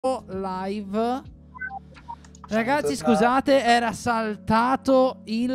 live. Ragazzi, scusate, era saltato il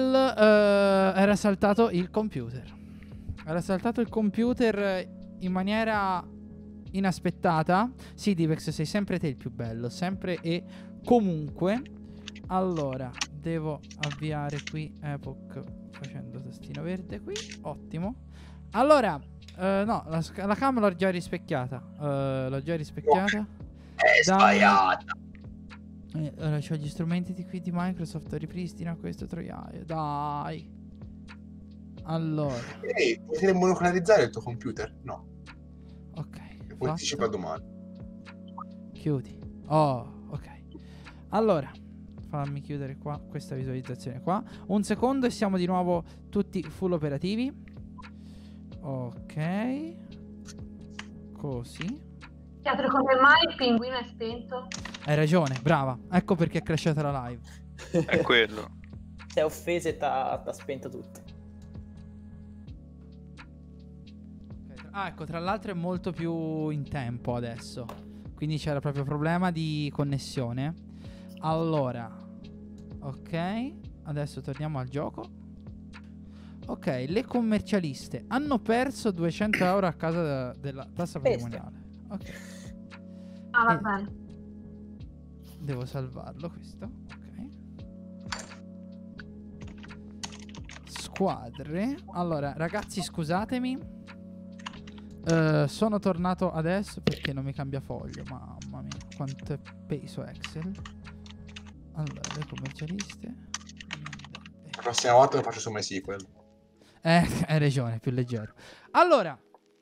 computer. Era saltato il computer in maniera inaspettata. Sì, Divex, sei sempre te il più bello, sempre e comunque. Allora, devo avviare qui Epoch facendo tastino verde qui. Ottimo. Allora, no, la cam l'ho già rispecchiata. L'ho già rispecchiata. È sbagliata. Allora, c'ho gli strumenti di Microsoft, ripristina questo troiaio. Dai. Allora. Ehi, puoi monoclonalizzare il tuo computer? No. Ok. Poi anticipa domani. Chiudi. Oh, ok. Allora, fammi chiudere qua questa visualizzazione qua. Un secondo e siamo di nuovo tutti full operativi. Ok. Così. Teatro, come mai il pinguino è spento? Hai ragione, brava. Ecco perché è crashata la live. È quello. Si è offeso e t'ha spento tutto. Ah, ecco, tra l'altro è molto più in tempo adesso. Quindi c'era proprio problema di connessione. Allora, ok. Adesso torniamo al gioco. Ok, le commercialiste hanno perso 200 euro a causa della tassa patrimoniale. Ok. Ah, va bene. Devo salvarlo questo. Ok. Squadre. Allora, ragazzi, scusatemi. Sono tornato adesso perché non mi cambia foglio. Mamma mia, quanto è peso Excel. Allora, le commercialiste. La prossima volta lo faccio su MySQL. Hai ragione, più leggero. Allora,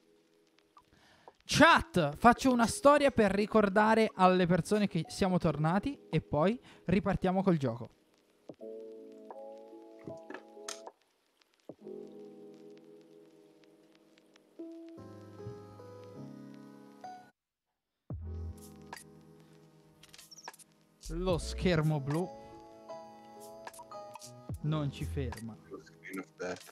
chat, faccio una storia per ricordare alle persone che siamo tornati e poi ripartiamo col gioco. Lo schermo blu non ci ferma. Lo screen of death.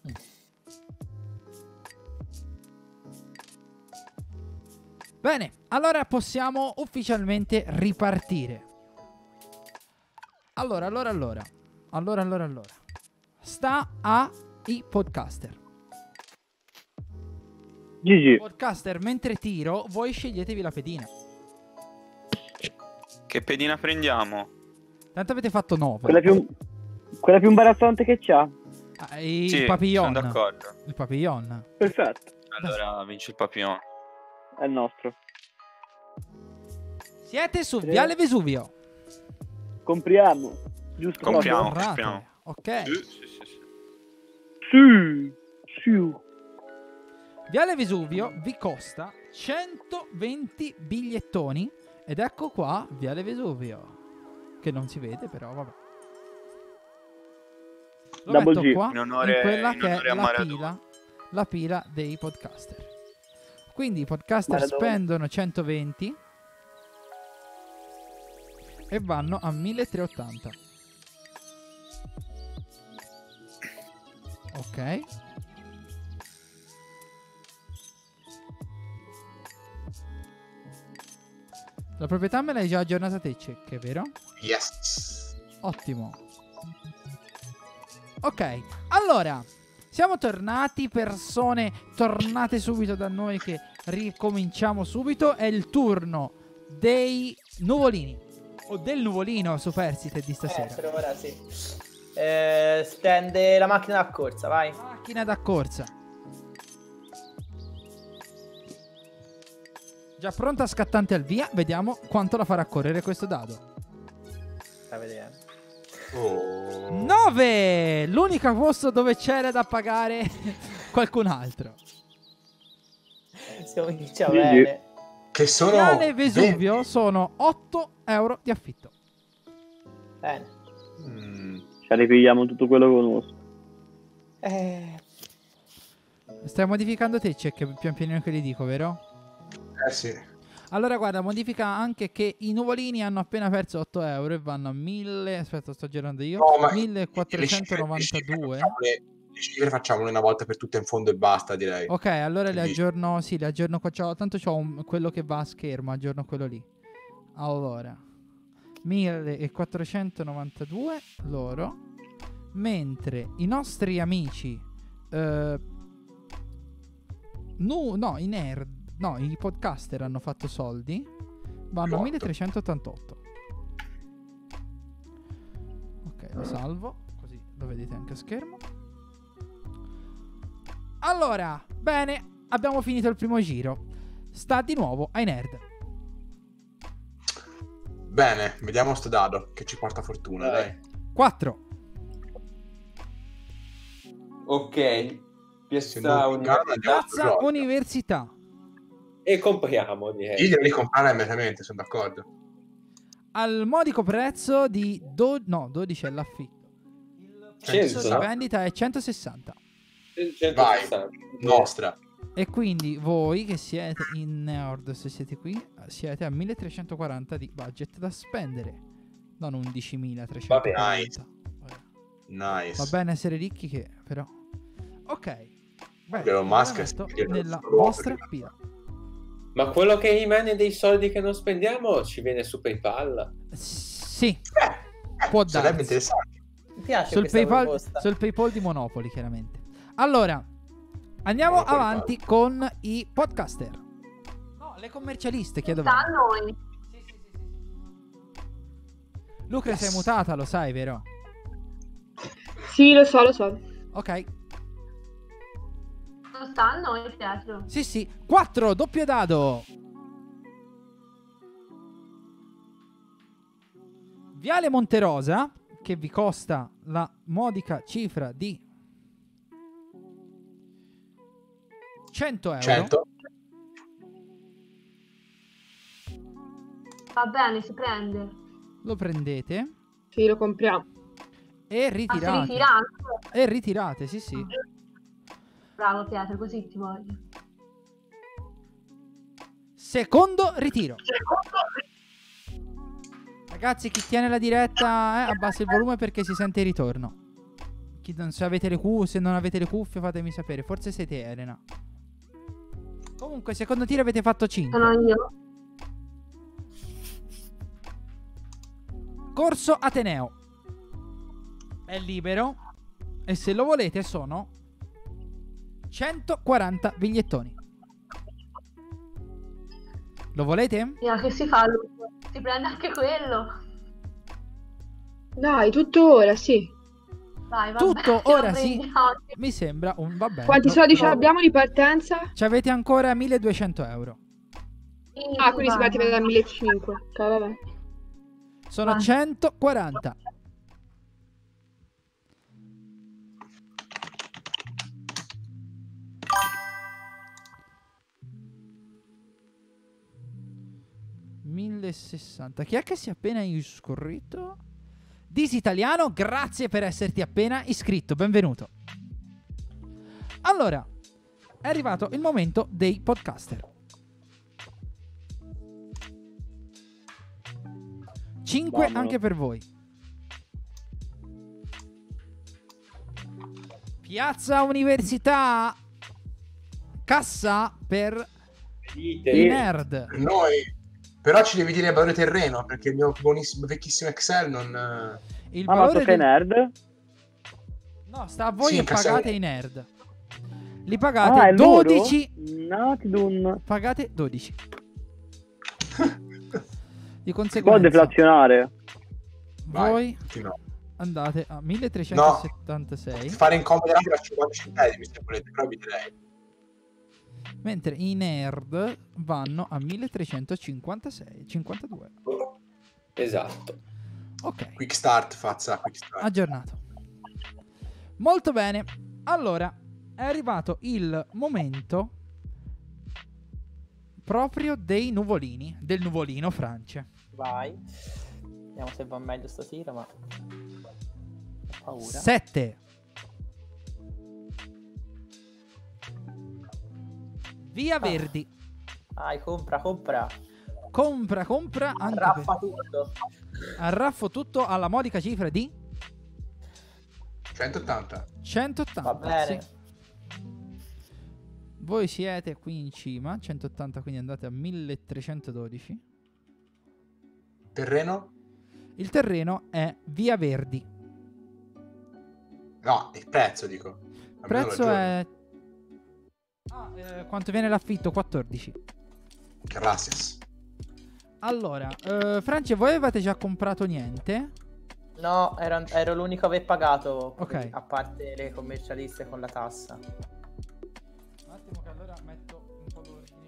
Bene, allora possiamo ufficialmente ripartire. Allora. Sta ai podcaster. GG. Podcaster, mentre tiro, voi sceglietevi la pedina. Che pedina prendiamo? Tanto avete fatto 9. Quella più imbarazzante che c'ha. Il Sì, papillon. sono d'accordo. Il papillon. Perfetto. Allora vince il papillon. È il nostro. Siete su Viale Vesuvio. Compriamo. Giusto. Compriamo, Fabio? compriamo. Ok. Sì. Viale Vesuvio vi costa 120 bigliettoni. Ed ecco qua Viale Vesuvio. Che non si vede però, vabbè. Lo Double metto G. qua In onore- in quella in che è onore a Maradona. la pila dei podcaster. Quindi i podcaster Maradona. spendono 120 e vanno a 1380. Ok. La proprietà me l'hai già aggiornata te, Cecche, vero? Yes. Ottimo. Ok, allora siamo tornati, persone, tornate subito da noi che ricominciamo subito. È il turno dei nuvolini o del nuvolino superstite di stasera. Per ora sì. Stende la macchina da corsa, vai. Macchina da corsa. Già pronta, scattante al via. Vediamo quanto la farà correre questo dado. Sta vedendo. Oh. 9! L'unico posto dove c'era da pagare qualcun altro. Si comincia GG. bene. Che sono Viale Vesuvio 20. sono 8 euro di affitto. Bene. Ci ripigliamo tutto quello che conosco. Stai modificando te, Check, pian pianino che li dico, vero? Sì. Allora guarda, modifica anche che i nuvolini hanno appena perso 8 euro e vanno a 1000. Aspetta, sto girando io. No, ma 1492. Le cifre facciamole una volta per tutte in fondo e basta, direi. Ok, allora le Quindi- aggiorno. Sì, le aggiorno qua. Tanto c'ho quello che va a schermo, aggiorno quello lì. Allora, 1492 loro, mentre i nostri amici i podcaster hanno fatto soldi, vanno a 1388. Ok, lo salvo, così lo vedete anche a schermo. Allora, bene, abbiamo finito il primo giro. Sta di nuovo ai nerd. Bene, vediamo sto dado che ci porta fortuna, dai. 4. Ok. Se Piazza non mi inganno, andiamo sul Piazza rock. Università. E compriamo, direi. Io direi di comprare immediatamente, sono d'accordo. Al modico prezzo di 12 è l'affitto. Il prezzo di 100. vendita è 160. 160. Nostra. E quindi voi che siete in nerd, se siete qui, siete a 1340 di budget da spendere. Non 11.340. Nice. Va bene essere ricchi che però. Ok. Beh, Elon Musk lo è metto spinto nella solo vostra per- pila. Ma quello che rimane dei soldi che non spendiamo ci viene su PayPal? Sì. Può Sarebbe darsi. interessante. Mi piace Sul questa PayPal, proposta. sul PayPal di Monopoli, chiaramente. Allora, andiamo Monopoli avanti con i podcaster. No, le commercialiste, chiedo. Sta a noi. Luca, sei mutata, lo sai, vero? Sì, lo so. Ok. Non sta a noi, Pietro. Sì. 4, doppio dado. Viale Monterosa, che vi costa la modica cifra di 100 euro. 100. Va bene, si prende. Lo prendete Sì, lo compriamo. e Ma si ritirate. ritira anche. E ritirate, sì. Bravo Pietro, così ti voglio. Secondo ritiro. Ragazzi, chi tiene la diretta abbassa il volume perché si sente il ritorno. Se avete se non avete le cuffie fatemi sapere. Forse siete Elena. Comunque, secondo tiro avete fatto 5. Sono io. Corso Ateneo. È libero. E se lo volete sono 140 bigliettoni. Lo volete? Mira, che si fa? Luca? Si prende anche quello. Dai, tutto ora, sì. Vai, va Tutto bene, ora lo sì. prendiamo. Mi sembra un va bene. Quanti No, soldi no. abbiamo di partenza? Ci avete ancora 1200 euro. Sì, Ah, quindi si vai, parte da 1500. Ok, vabbè. Sono Vai. 140. $1060. Chi è che si è appena iscritto? Disitaliano, grazie per esserti appena iscritto. Benvenuto. Allora, è arrivato il momento dei podcaster. 5 Vamonos. anche per voi. Piazza Università. Cassa per i nerd. Noi. Però ci devi dire il valore terreno, perché il mio buonissimo, vecchissimo Excel non... Il Ma valore tocca ai nerd? No, sta a voi Sì, e cassa- pagate i nerd. Li Ah, pagate è loro? 12. Natidun. Pagate 12. Di Può conseguenza deflazionare. voi Vai, no. andate a 1376. Fare incomodo anche da 50 centesimi, se volete, però vi direi. Mentre i nerd vanno a 1356. 52. Esatto. Ok. Quick start, Fazza, quick start. Aggiornato. Molto bene. Allora, è arrivato il momento proprio dei nuvolini, del nuvolino Francia. Vai. Vediamo se va meglio stasera, ma ho paura. 7. Via Verdi. Vai, compra. Compra anche Raffa tutto. arraffo tutto alla modica cifra di 180. 180. Va bene. Sì. Voi siete qui in cima, 180, quindi andate a 1312. Terreno? Il terreno è Via Verdi. No, il prezzo dico. Il Almeno prezzo ragione. è... quanto viene l'affitto? 14. Gracias. Allora, Francia, voi avevate già comprato niente? No, ero l'unico a aver pagato, Ok. a parte le commercialiste con la tassa. Un attimo che allora metto un po' d'ordine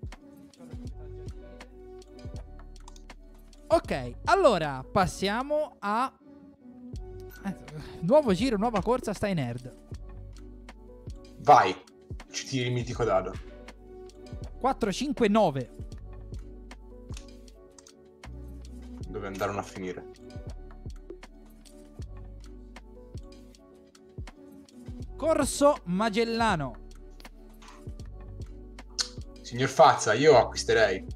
qui. Ok, allora passiamo a nuovo giro, nuova corsa, stai nerd. Vai. Ci tiri il mitico dado. 4, 5, 9. Dove andarono a finire? Corso Magellano. Signor Fazza, io acquisterei.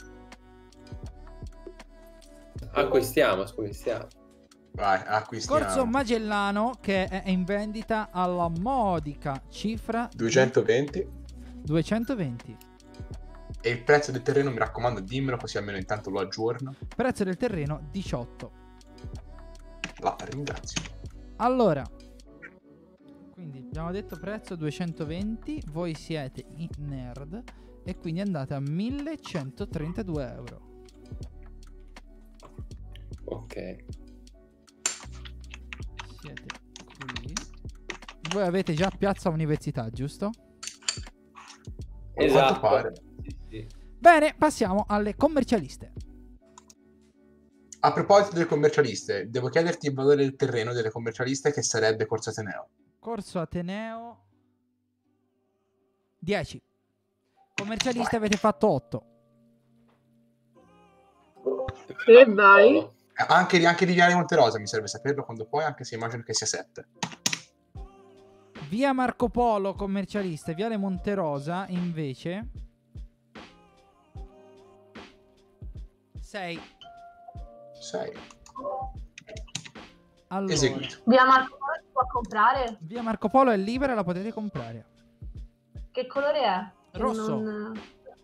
Acquistiamo. Vai, acquistiamo. Corso Magellano che è in vendita alla modica cifra di 220. 220. E il prezzo del terreno, mi raccomando, dimmelo così almeno intanto lo aggiorno. Prezzo del terreno 18. La ringrazio. Allora, quindi abbiamo detto prezzo 220, voi siete i nerd e quindi andate a 1132 euro. Ok. Siete qui. Voi avete già Piazza Università, giusto? Esatto. Quanto pare. Sì. Bene, passiamo alle commercialiste. A proposito delle commercialiste, devo chiederti il valore del terreno delle commercialiste, che sarebbe Corso Ateneo. Corso Ateneo 10. Commercialiste avete fatto 8. E vai. Anche di Viale Monterosa mi serve saperlo quando puoi, anche se immagino che sia 7. Via Marco Polo commercialiste, Viale Monterosa invece 6. 6. Allora, Eseguito. Via Marco Polo si può comprare? Via Marco Polo è libera, la potete comprare. Che colore è? Che Rosso. non-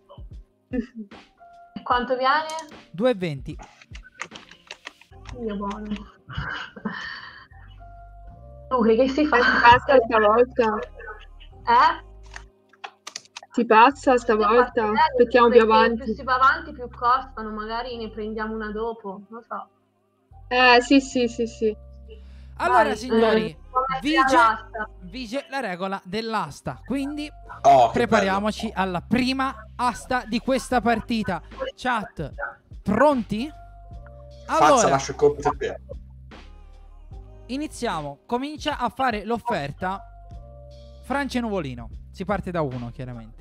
E quanto viene? 2,20. Dio buono. Luca, che si fa? Si passa stavolta. Eh? Si passa stavolta. Aspettiamo più Perché avanti. più si va avanti più costano, magari ne prendiamo una dopo, non so. Sì. Allora, Vai, signori, come vige l'asta. vige la regola dell'asta. Quindi Oh, che prepariamoci alla prima asta di questa partita. Chat, pronti? bello. Fazza, Allora, lascio il compito a te. iniziamo. Comincia a fare l'offerta Francia Nuvolino. Si parte da 1, chiaramente.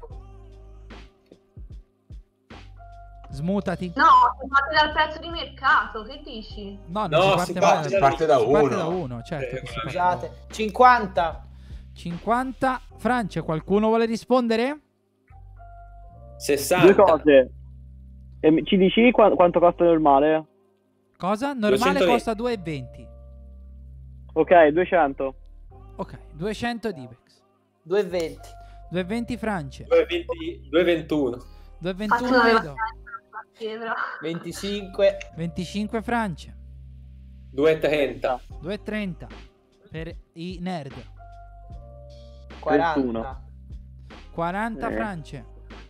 Smutati. No, si parte dal prezzo di mercato, che dici? No, No, non si si parte Si parte da si parte 1. da 1, certo. che si parte da Scusate, 50. 50. Francia, qualcuno vuole rispondere? 60. Due cose. Ci dici quanto costa normale? Cosa? Normale 220. costa 2,20. Ok, 200. Ok, 200 Divex. 2,20. 2,20 Francia. 221. 2,21 Faccio una Edo. Però. 25. 25 Francia. 230. 2,30 per i nerd. 40. 21. 40 Francia.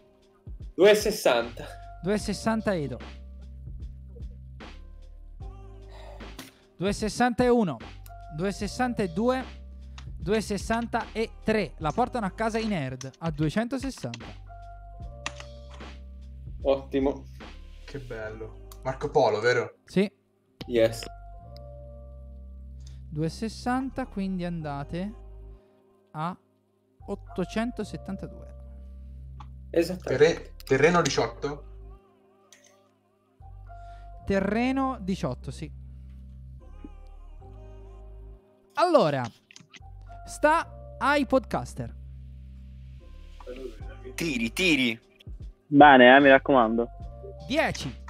260. 2,60 Edo. 2,61. 2,62. 2,63. La portano a casa i nerd a 260. Ottimo. Che bello. Marco Polo, vero? Sì. Yes. 2,60, quindi andate a 872. Esattamente. Terreno 18. Terreno 18, sì. Allora, sta ai podcaster. Tiri. Bene, mi raccomando. 10.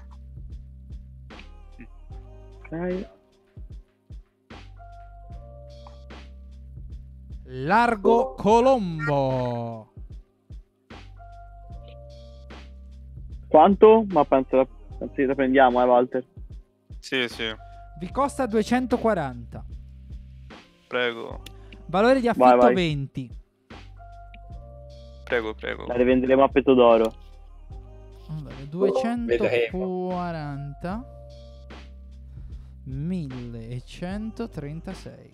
Ok. Largo Colombo. Quanto? Ma penso che la prendiamo, Walter. Sì, sì. Vi costa 240. Prego. Valore di affitto Vai, vai. 20. Prego, prego. La rivenderemo a petto d'oro. Allora, Vedremo. 240. 1136.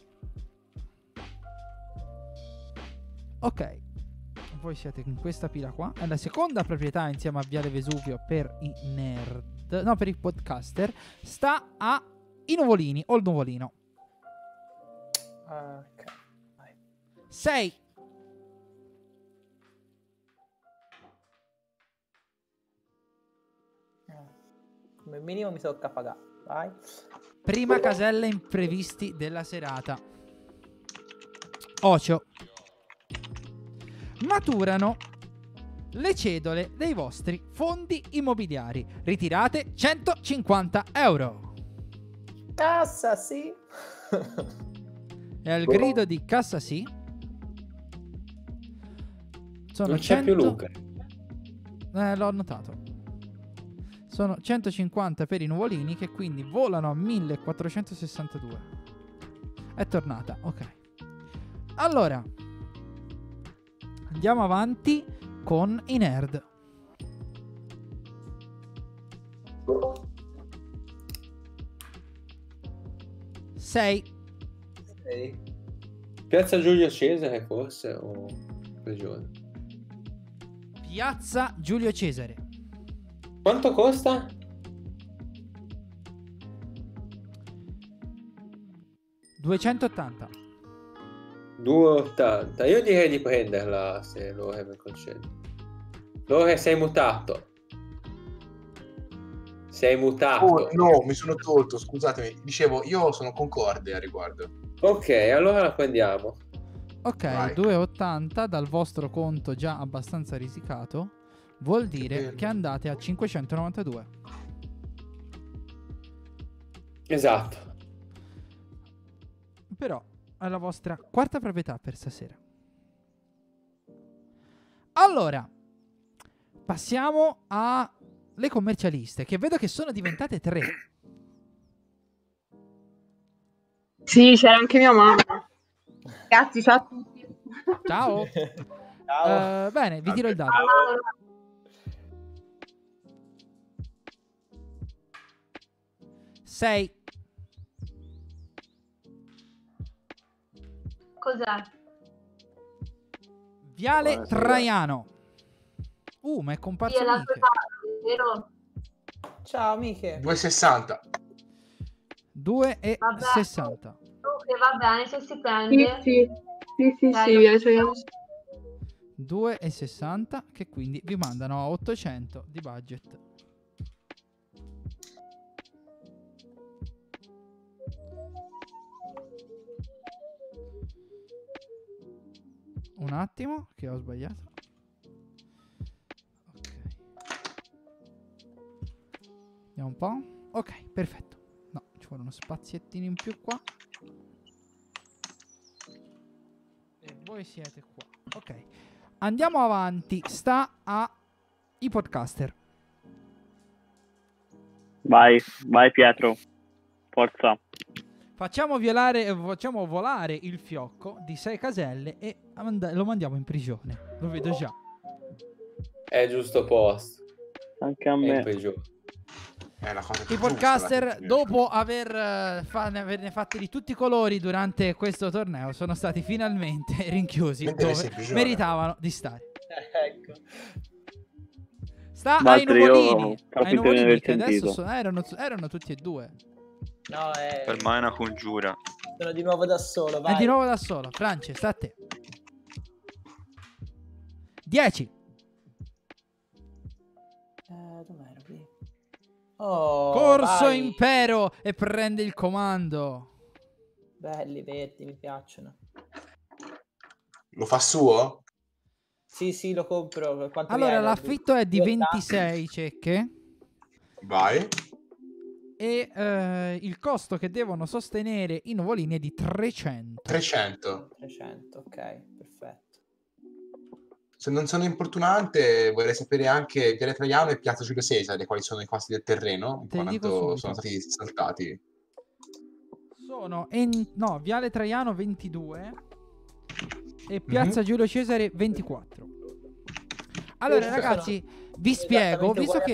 Ok. Voi siete in questa pila qua. È la seconda proprietà insieme a Viale Vesuvio per i nerd. No, per i podcaster. Sta a I Nuvolini o il Nuvolino. Ok. Vai. 6. Come minimo mi tocca pagare. Vai. Prima casella imprevisti della serata. Ocio. Maturano le cedole dei vostri fondi immobiliari. Ritirate 150 euro. Cassa, sì. E al grido di cassa sì. Sono Non c'è più 100. Luca. L'ho notato. Sono 150 per i nuvolini che quindi volano a 1462. È tornata, ok. Allora, andiamo avanti con i nerd. 6. Piazza Giulio Cesare forse o Prigione. Piazza Giulio Cesare. Quanto costa? 280. 2,80. Io direi di prenderla se Lore mi concede. Lore, sei mutato. Sei mutato. Oh, no, mi sono tolto, scusatemi. Dicevo, io sono concorde a riguardo. Ok, allora la prendiamo. Ok, Vai. 2,80 dal vostro conto già abbastanza risicato vuol dire bello. che andate a 592. Esatto. Però è la vostra quarta proprietà per stasera. Allora, passiamo alle commercialiste, che vedo che sono diventate 3. Sì, c'era anche mia mamma. Ragazzi, ciao a tutti. Ciao. Ciao. Bene, vi tiro il dado. 6. Cos'è? Viale Buonasera. Traiano. Ma è comparso Sì, è la Miche. tua parte, vero? Ciao, amiche. 2,60. 2,60. Ok, va bene, se si Sì, prende. sì, sì, sì, Dai, sì, lo- via, cioè, 2,60 che quindi vi mandano a 800 di budget. Un attimo che ho sbagliato. Ok. Vediamo un po'. Ok, perfetto. No, ci vuole uno spaziettino in più qua. E voi siete qua. Ok. Andiamo avanti. Sta ai podcaster. Vai, vai Pietro. Forza. Facciamo volare il fiocco di 6 caselle e lo mandiamo in prigione. Lo vedo già. È giusto posto. Anche a È in me. prigione. È la cosa I più giusta, podcaster, la- dopo averne fatti di tutti i colori durante questo torneo, sono stati finalmente rinchiusi Mentre dove sei in prigione. meritavano di stare. Ecco. Sta ai Valtteri, io nuvolini. capito Ai di nuvolini aver che adesso sentito. erano tutti e due. No, Per me è una congiura. sono di nuovo da solo, vai. E di nuovo da solo. France, sta a te. 10. Dov'era qui? Oh, Corso vai. impero e prende il comando. Belli, verdi, mi piacciono. Lo fa suo? Sì, sì, lo compro. Quanto Allora, viene? l'affitto è di 2,80? 26 cecche. Vai. E il costo che devono sostenere i nuvolini è di 300. 300. 300, ok, perfetto. Se non sono importunante, vorrei sapere anche Viale Traiano e Piazza Giulio Cesare, quali sono i costi del terreno, in Te li dico quanto subito. sono stati saltati. Sono no, Viale Traiano 22 e Piazza Giulio Cesare 24. Allora ragazzi, vi spiego,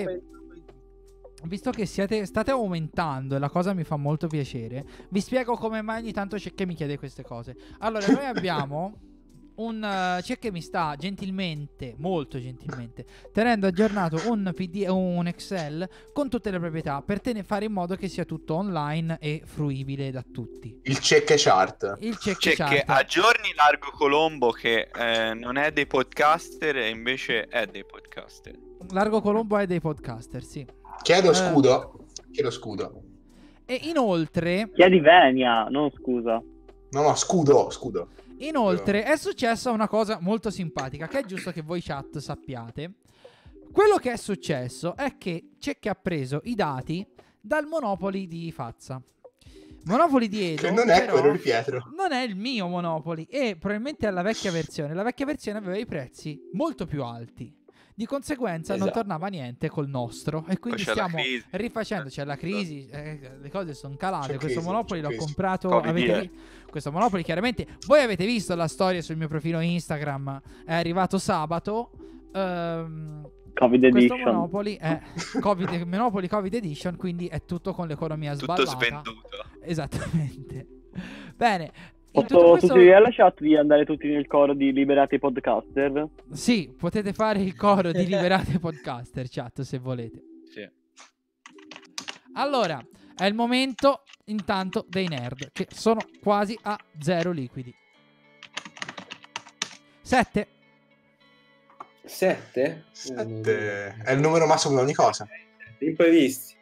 visto che state aumentando e la cosa mi fa molto piacere, vi spiego come mai ogni tanto c'è che mi chiede queste cose. Allora, noi abbiamo c'è che mi sta gentilmente, molto gentilmente, tenendo aggiornato un un Excel con tutte le proprietà per fare in modo che sia tutto online e fruibile da tutti. Il check chart. Il check Cioè chart. che aggiorni Largo Colombo che non è dei podcaster e invece è dei podcaster. Largo Colombo è dei podcaster, sì. Chiedo scudo. Chiedo scudo. E inoltre Chiedi venia, non scusa. No, scudo. Inoltre è successa una cosa molto simpatica che è giusto che voi chat sappiate. Quello che è successo è che c'è che ha preso i dati dal Monopoly di Fazza. Monopoly di Edo, Che non è però, quello di Pietro. non è il mio Monopoly e probabilmente è la vecchia versione. La vecchia versione aveva i prezzi molto più alti. Di conseguenza non tornava niente col nostro e quindi Poi c'è la stiamo crisi. rifacendo, c'è la crisi, le cose sono calate. C'è Questo crisi, Monopoly c'è l'ho crisi. comprato, Covid, questo Monopoly chiaramente voi avete visto la storia sul mio profilo Instagram, è arrivato sabato. Covid Questo Edition. Monopoly è Monopoly Covid Edition, quindi è tutto con l'economia Tutto sballata. svenduto. Esattamente. Bene. In tutto Posso questo- suggerire alla chat di andare tutti nel coro di Liberate Podcaster? Sì, potete fare il coro di Liberate Podcaster, chat, se volete. Sì. Allora, è il momento intanto dei nerd, che sono quasi a 0 liquidi. 7. 7? 7. È il numero massimo di ogni cosa. Imprevisti.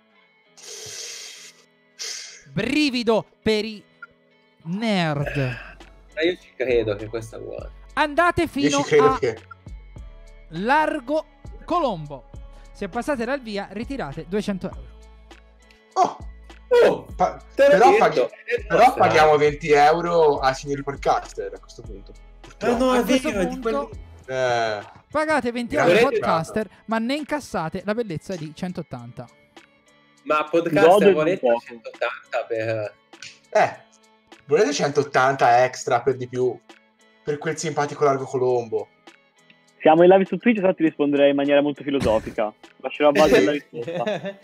Brivido per i nerd. Ma io ci credo che questa vuole. Andate Io fino ci credo a che... Largo Colombo. Se passate dal via, ritirate 200 euro. Oh! Oh, te Però, l'ho detto. però paghiamo 20 euro ai signori podcaster a questo punto. Ah, no, A è questo vero, punto Eh, pagate 20 Mi euro ai avrete podcaster, ma ne incassate la bellezza di 180. Ma Godo podcaster in volete poco. 180 per... volete 180 extra per di più? Per quel simpatico Largo Colombo. Siamo in live su Twitch, se ti risponderei in maniera molto filosofica. Lascerò a base della risposta.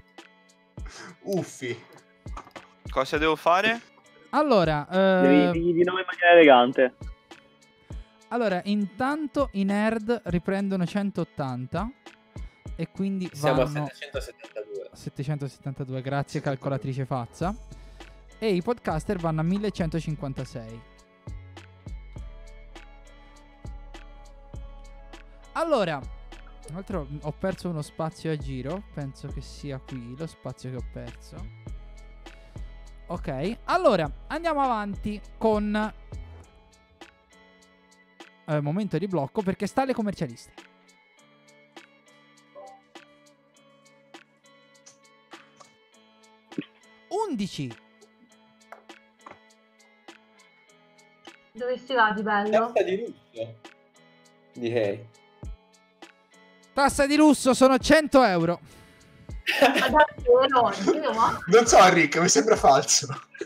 Uffi. Cosa devo fare? Allora, Devi dirgli di nome in maniera elegante. allora, intanto i nerd riprendono 180 e quindi Siamo a vanno 772. 772, grazie calcolatrice Fazza. E i podcaster vanno a 1156. Allora, tra l'altro ho perso uno spazio a giro, penso che sia qui lo spazio che ho perso. Ok, allora andiamo avanti con momento di blocco perché sta alle commercialiste. Undici. Dove si va di bello? Testa di lusso. Direi. Tassa di lusso sono 100 euro. Ma davvero? Io no. Non so, Rick, mi sembra falso.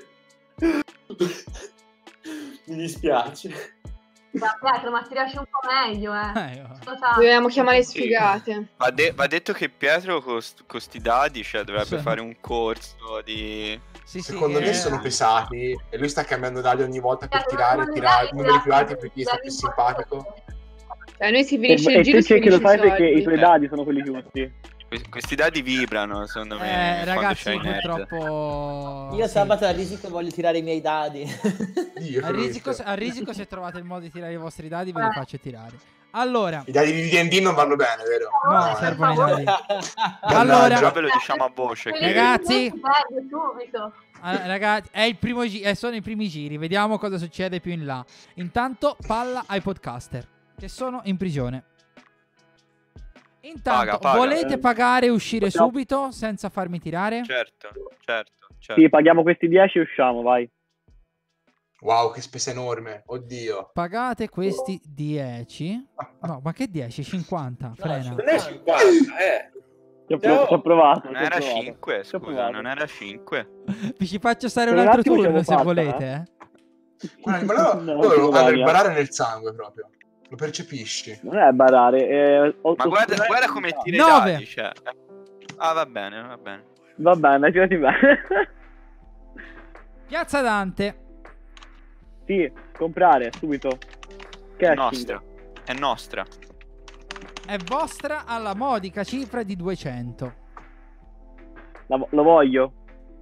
Mi dispiace. Da Pietro, ma ti riesce un po' meglio, Cosa? Dovevamo chiamare sfigate. Va detto che Pietro con sti dadi, cioè, dovrebbe Sì. fare un corso di... Sì, Secondo me sono pesati e lui sta cambiando dadi ogni volta per tirare i numeri più alti per chi sta più simpatico. Cioè, noi si finisce il E giro tu e si cerchi lo finisce fai i perché i soldi. tuoi dadi sono quelli giusti. Questi dadi vibrano, secondo me, quando ragazzi, c'hai i nerd. purtroppo Io sì. sabato a risico voglio tirare i miei dadi. Dio, A risico se trovate il modo di tirare i vostri dadi ve li faccio tirare. Allora, I dadi di D&D non vanno bene, vero? no, servono i dadi. Allora, Già ve lo diciamo a voce. che- Ragazzi. Si perde subito. Ragazzi, è il primo sono i primi giri, vediamo cosa succede più in là. Intanto palla ai podcaster che sono in prigione. Intanto Paga. volete pagare e uscire Possiamo- subito senza farmi tirare? Certo. Sì, paghiamo questi 10 e usciamo, vai. Wow, che spesa enorme. Oddio. Pagate questi 10. No, ma che 10? 50. Frena. Non è 50, Ci ho provato. Non ci ho era provato. 5, Ci ho scusa, provato. non era 5. Vi ci faccio stare Per un un altro attimo ce turno l'ho se fatta, volete. Guarda, No, loro ci hanno il provavi, barare nel sangue proprio. Lo percepisci. Non è barare. Ma guarda come tira i 9. dadi, cioè. Ah, va bene, va bene. Va bene, tirati bene. Piazza Dante. Sì, comprare subito. È Cashing. nostra. È nostra. È vostra alla modica cifra di 200. Lo voglio.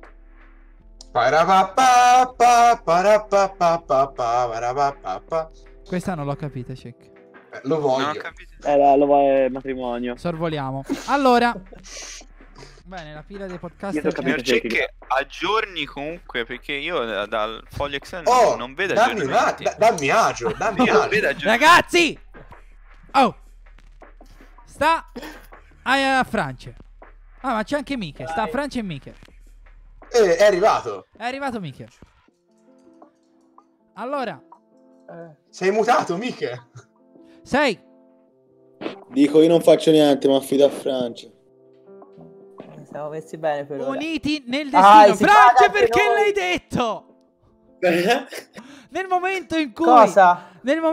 Parapapapa, parapapapa, parapapapa. Questa non l'ho capita, check. Lo Non ho voglio. capito. Lo voglio matrimonio. Sorvoliamo. Allora. Bene, la fila dei Io podcaster. so capire. Signor Cech, che aggiorni comunque, perché io dal foglio Excel Oh, non vedo dammi, aggiornamenti. dammi agio, dammi Io non agio. vedo aggiornamenti. Ragazzi! Oh! Sta a Francia. Ah, ma c'è anche Miche. Sta a Francia e Miche. È arrivato. È arrivato Miche. Allora, Sei mutato, Miche. 6. Dico, io non faccio niente, ma affido a Francia. Siamo messi bene per ora. Uniti nel Ah, destino. si Francia, paga anche perché noi. l'hai detto? Nel momento in cui Cosa? Nel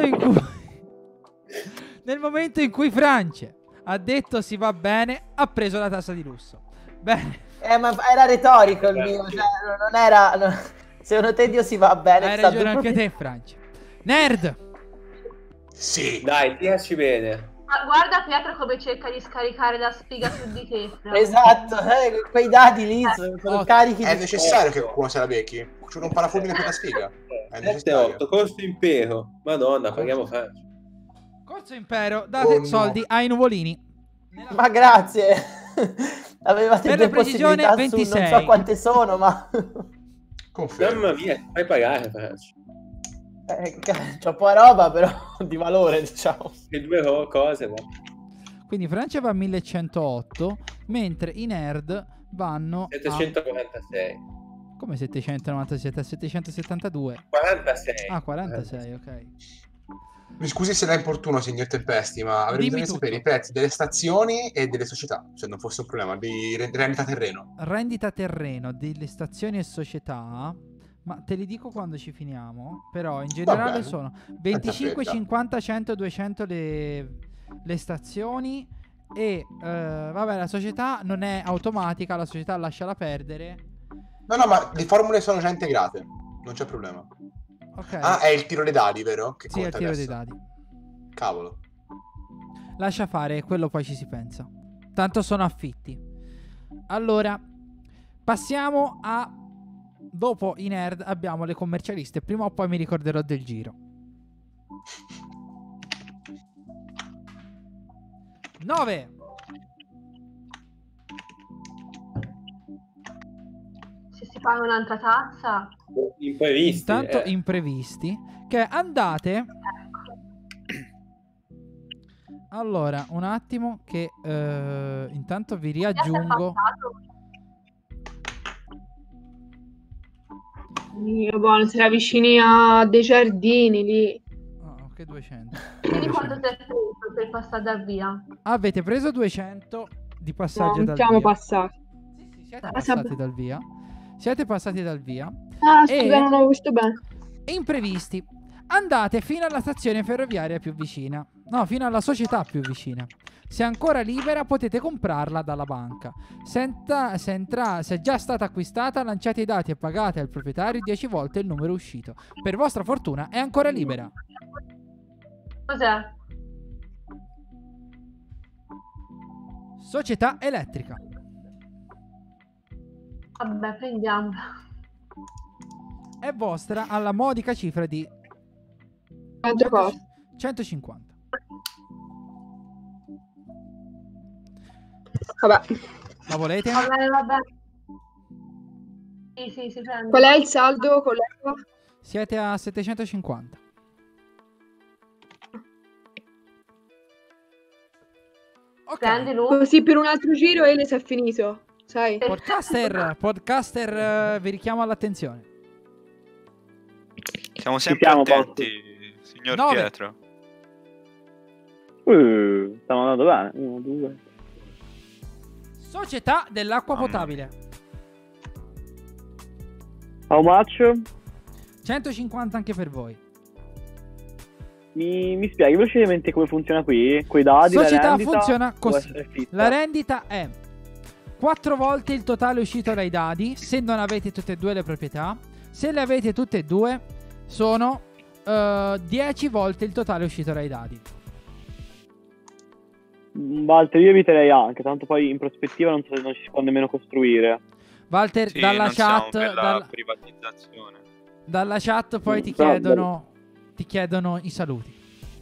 momento in cui Francia ha detto si va bene, ha preso la tassa di lusso. Bene. Ma era retorico il mio, cioè, non era... Secondo te Dio si va bene? Hai sta ragione duro. anche te, Francia. Nerd. Sì. Dai, tiraci bene. Ma guarda Pietro come cerca di scaricare la sfiga su di te. Fra. Esatto, quei dati lì sono Oh, carichi È di... necessario che qualcuno se la becchi. C'è un parafulmine per la sfiga. È 7-8, necessario. costo impero. Madonna, paghiamo Francia. Corso Impero, date Oh, no. soldi ai nuvolini. Ma grazie. Avevate Per la due precisione, possibilità 26. su non so quante sono, ma... Confermo. Mamma mia, fai pagare Francia. C'ho un po' roba però di valore, diciamo. Le due cose, ma... Quindi Francia va a 1108, mentre i nerd vanno 746. a... Come 797? A 772. 46. Ah, 46, ok. Mi scusi se la importuno, signor Tempesti, ma avrei Dimmi bisogno di tutto. sapere i prezzi delle stazioni e delle società, se non fosse un problema, di rendita terreno. Rendita terreno delle stazioni e società. Ma te li dico quando ci finiamo. Però in generale bene. sono 25, fretta. 50, 100, 200 le stazioni. E vabbè, la società non è automatica, la società lasciala perdere. No, ma le formule sono già integrate, non c'è problema. Ok. Ah, è il tiro dei dadi, vero? Che sì, è il conta tiro adesso. dei dadi. Cavolo. Lascia fare, quello poi ci si pensa. Tanto sono affitti. Allora, passiamo a... Dopo i nerd abbiamo le commercialiste. Prima o poi mi ricorderò del giro. 9. Se si paga un'altra tassa. Imprevisti. Intanto imprevisti. Che andate... Allora, un attimo che intanto vi riaggiungo. Dio buono, se la vicini a dei giardini lì. Oh, ok, 200. Quindi 900. quanto ti è preso per passare da via? Avete preso 200 di passaggio No, dal siamo via. passati. Sì, siete passati dal via. Siete passati dal via. Ah, E- scusa, non ho visto bene. Imprevisti. Andate fino alla stazione ferroviaria più vicina. No, fino alla società più vicina. Se è ancora libera potete comprarla dalla banca. Se è già stata acquistata, lanciate i dati e pagate al proprietario 10 volte il numero uscito. Per vostra fortuna è ancora libera. Cos'è? Società elettrica. Vabbè, prendiamola. È vostra alla modica cifra di Quanto costa? 150. Vabbè. La volete? Vabbè. Sì, si prende. Qual è il saldo, collega? Siete a 750. Ok. Prendi lui. Così per un altro giro e le si è finito. Sai? Podcaster, vi richiamo all'attenzione. Siamo sempre siamo, attenti, signor 9. Pietro. Stiamo andando bene. 1, 2. Società dell'acqua Mamma. potabile. How much? 150 anche per voi. Mi spieghi velocemente come funziona qui? Coi dadi, Società la rendita? funziona Può così. essere fissa? La rendita è 4 volte il totale uscito dai dadi se non avete tutte e due le proprietà. Se le avete tutte e due sono 10 volte il totale uscito dai dadi. Walter, io eviterei anche, tanto poi in prospettiva non so se non ci si può nemmeno costruire. Walter, Sì, dalla non siamo chat per la privatizzazione. dalla chat poi ti No, chiedono i saluti.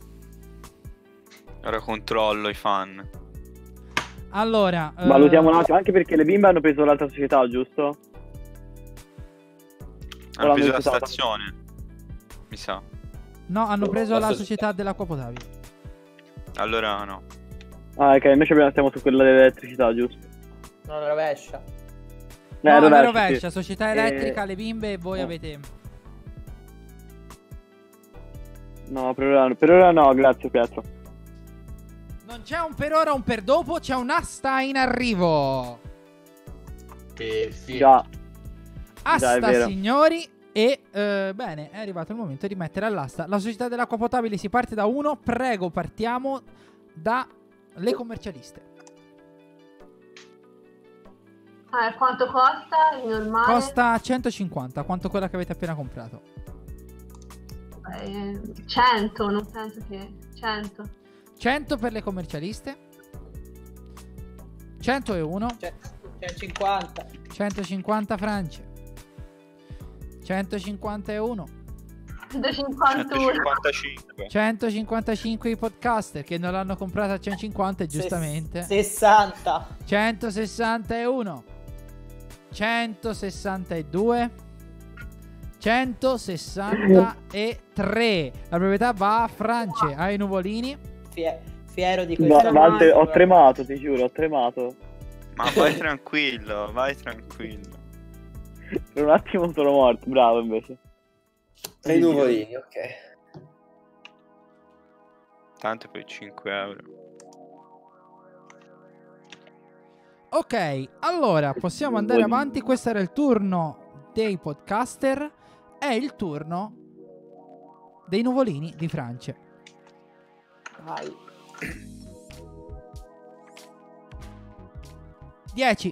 Ora controllo i fan. Allora, Valutiamo un attimo, anche perché le bimbe hanno preso l'altra società, giusto? Hanno preso la rifiutata. stazione. Mi sa. no, hanno preso La la società. società dell'acqua potabile. Allora no. Ah, ok, invece stiamo su quella dell'elettricità, giusto? Non rovescia. No, rovescia, la rovescia, sì. società elettrica, le bimbe e voi avete... No, per ora no, grazie Pietro. Non c'è un per ora, un per dopo, c'è un'asta in arrivo. Perfetto. Già, Asta, è vero. signori. E bene, è arrivato il momento di mettere all'asta la società dell'acqua potabile. Si parte da 1. Prego, partiamo dalle commercialiste. Quanto costa il normale? Costa 150, quanto quella che avete appena comprato. 100, non penso che... 100. 100 per le commercialiste. 101. 150. 150 Francia. 151. 151. 155. 155 i podcaster che non l'hanno comprata a 150 giustamente. 60. 161. 162. 163. La proprietà va a Francia, ai nuvolini. Fiero di questo. Walter, ho tremato, ti giuro, ho tremato. Ma vai tranquillo, vai tranquillo. Per un attimo sono morto, bravo invece. Tra i nuvolini, ok. Tanto per 5 euro. Ok, allora possiamo andare avanti. Questo era il turno dei podcaster. È il turno dei nuvolini di Francia. Vai. 10.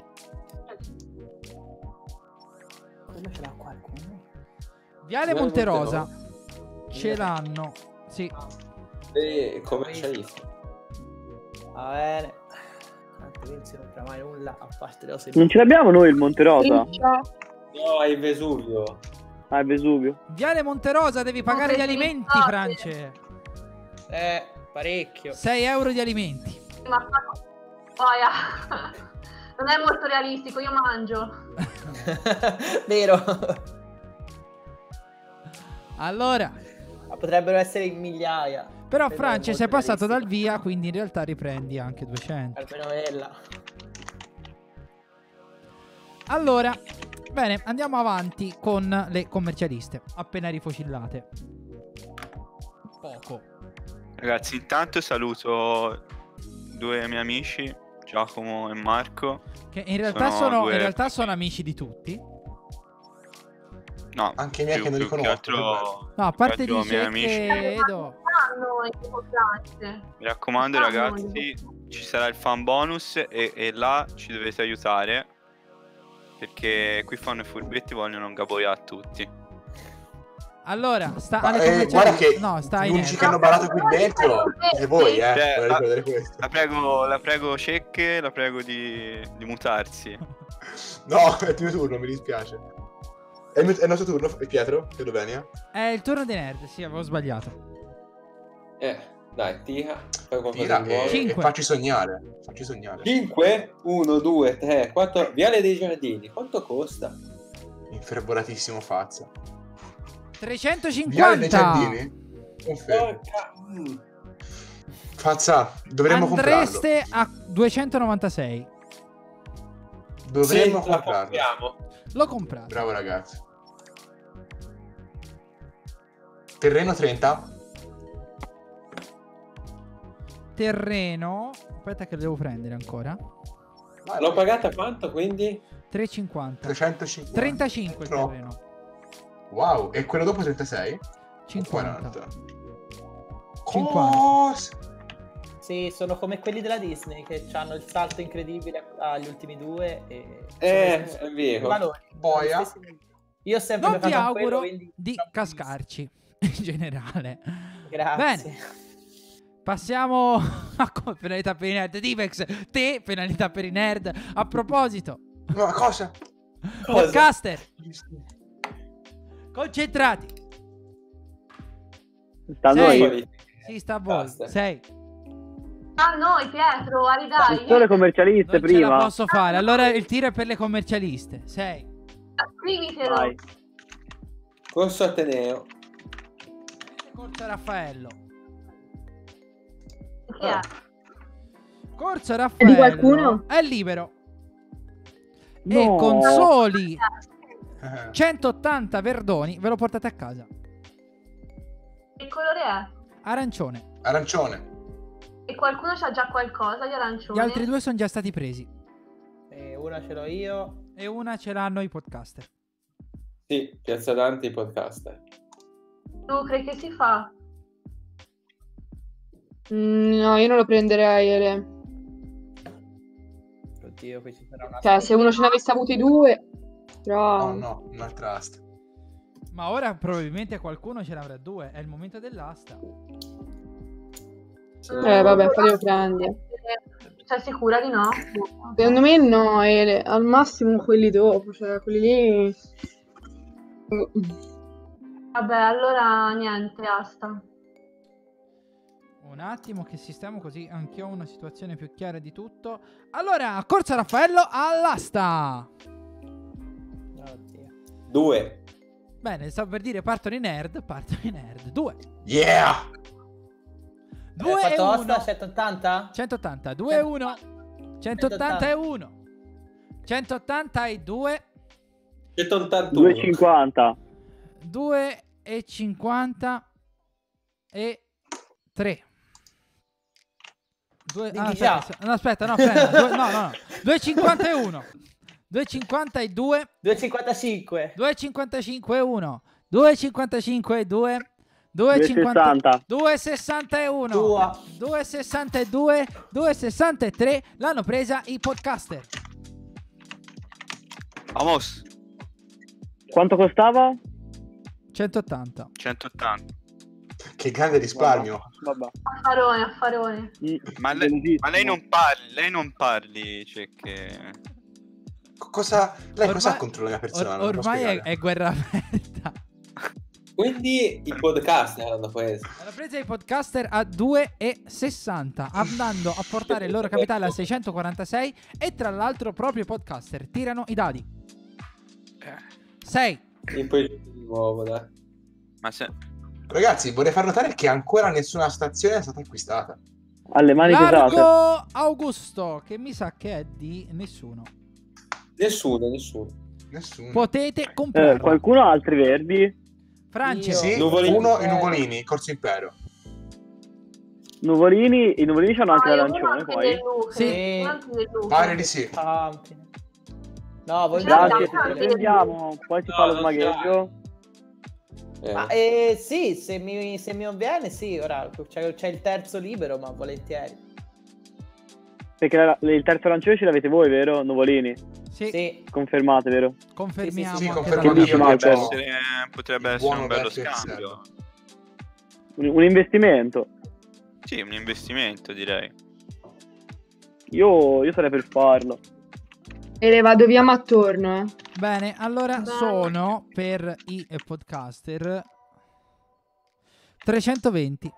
Quello ce l'ha qualcuno? Viale Monterosa. Ce l'hanno. Sì. E commercialista. Va bene. Anche lì non si romperà mai nulla a parte le cose. Non ce l'abbiamo noi il Monte Rosa? No, è il Vesuvio. Ah, è Vesuvio. Viale Monterosa, devi pagare gli alimenti, France. Parecchio. 6 euro di alimenti. Ma boia. Non è molto realistico, io mangio. Vero. Allora, Ma potrebbero essere in migliaia. però Vedo France molto sei passato dal realistico. via, quindi in realtà riprendi anche 200. Almeno quella. Allora, bene, andiamo avanti con le commercialiste, appena rifocillate. Poco. Ragazzi, intanto saluto due miei amici, Giacomo e Marco. Che in realtà sono, due- in realtà sono amici di tutti. No, Anche i miei che non li più che conosco, altro- No, a parte più di che altro miei Jack amici. e Edo. Fanno i podcast. Mi raccomando ragazzi, ci sarà il fan bonus e là ci dovete aiutare, perché qui fanno i furbetti, vogliono ingaboiare tutti. Allora, sta Ma, alle guarda commercialiste. che No, sta gli in unici che hanno barato qui dentro siete voi, Cioè, vorrei ricordare questo. La prego Cecche, la prego di mutarsi. No, è il tuo turno, mi dispiace. È il nostro turno, Pietro? Slovenia? È il turno dei nerd, sì, avevo sbagliato. Dai, tira. Fai qualcosa Tira di nuovo. e Cinque. facci sognare. Facci sognare. 5, 1, 2, 3, 4. Viale dei Giardini. Quanto costa? Infervoratissimo Fazza. 350. Viale dei Giardini? Confermo. Porca. Fazza, dovremmo comprarlo. Andreste a 296. Dovremmo Sì, la comprarlo. compriamo. Lo comprate. Bravo ragazzi. Terreno 30. Terreno. Aspetta che lo devo prendere ancora. L'ho pagata quanto, quindi? 3,50. 350. 35 il No. terreno. Wow, e quello dopo 36? 50. 50. 50. Sì, sono come quelli della Disney che hanno il salto incredibile agli ultimi due. È vero. Valori. Boia. Io ho sempre Non vi giocato a quello, auguro quindi di troppo cascarci in generale. Grazie. Bene. Passiamo a penalità per i nerd. Divex, te penalità per i nerd. A proposito, No, cosa? podcaster, concentrati. Sta a Sei. noi. Sì, sta a voi. Basta. 6. A noi, Pietro, Aridai. Solo le commercialiste Non ce la prima. posso fare. Allora il tiro è per le commercialiste. 6. Scrivitelo. Vai. Corso Ateneo. Corso Raffaello. Chi è? Corso È Raffaello. di qualcuno? È libero. No. E con soli 180 verdoni ve lo portate a casa. Che colore è? Arancione. Arancione. E qualcuno c'ha già qualcosa di Gli arancione? altri due sono già stati presi. Una ce l'ho io. E una ce l'hanno i podcaster. Sì, Piazza Dante, i podcaster. Tu credi che si fa? No, io non lo prenderei, Ele. Oddio, qui ci sarà una... Cioè, se uno ce ne avesse avuti due, però... No, un'altra asta. Ma ora probabilmente qualcuno ce n'avrà due. È il momento dell'asta. Vabbè, poi devo prendere. Sei sicura di no? Secondo me no, Ele. Al massimo quelli dopo, cioè quelli lì... Vabbè, allora niente, asta. Un attimo che sistemo così anch'io ho una situazione più chiara di tutto. Allora, Corsa Raffaello all'asta. Oddio. 2. Bene, stavo per dire partono i nerd. 2. Yeah! 2 e Quanto 1. costa? 180? 180. 2 e 1. 180 e 1. 180 e 2. 181. 2,50. 2 e 50 e 3. Aspetta, no, prendo. No. 2,50 e 1. 2,50 e 2. 2,55. 2,55 e 1. 2,55 e 2. 2,60. 2,60 e 1. Tua. 2,60 e 2. 2,60 e 3. L'hanno presa i podcaster. Vamos. Quanto costava? 180. 180. Che grande risparmio. Vabbè. Affarone. Ma lei non parli, cioè che... Lei cosa ha contro la mia persona? Non lo può Ormai spiegare. è guerra aperta. Quindi i podcaster l'hanno preso. Hanno preso i podcaster a 2,60, andando a portare il loro capitale a 646. E tra l'altro proprio i podcaster tirano i dadi. 6. E poi di nuovo, dai. Ma se... Ragazzi, vorrei far notare che ancora nessuna stazione è stata acquistata. Alle mani pesate. Largo Augusto, che mi sa che è di nessuno. Nessuno. Potete comprarlo. Qualcuno ha altri verdi? Francia. Sì, Nuvolini. uno e Nuvolini, Corso Impero. Nuvolini, i Nuvolini hanno anche Uno l'arancione anche poi. del Lucre. Sì. Uno anche del Lucre. Pare di sì. No, voi Grazie, Già, se prendiamo, poi si fa lo smagheggio. Ma sì, se mi conviene, sì, ora c'è il terzo libero, ma volentieri. Perché il terzo arancione ce l'avete voi, vero? Nuvolini? Sì, Confermate, vero? confermiamo. Sì, anche confermo da anch'io. noi. Potrebbe essere Buono un bello vecchio scambio. Un investimento. Sì, un investimento, direi. Io sarei per farlo. E le vado via ma attorno, Bene, allora Bene. sono per i podcaster 320.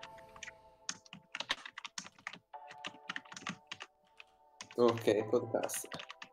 Ok, podcaster.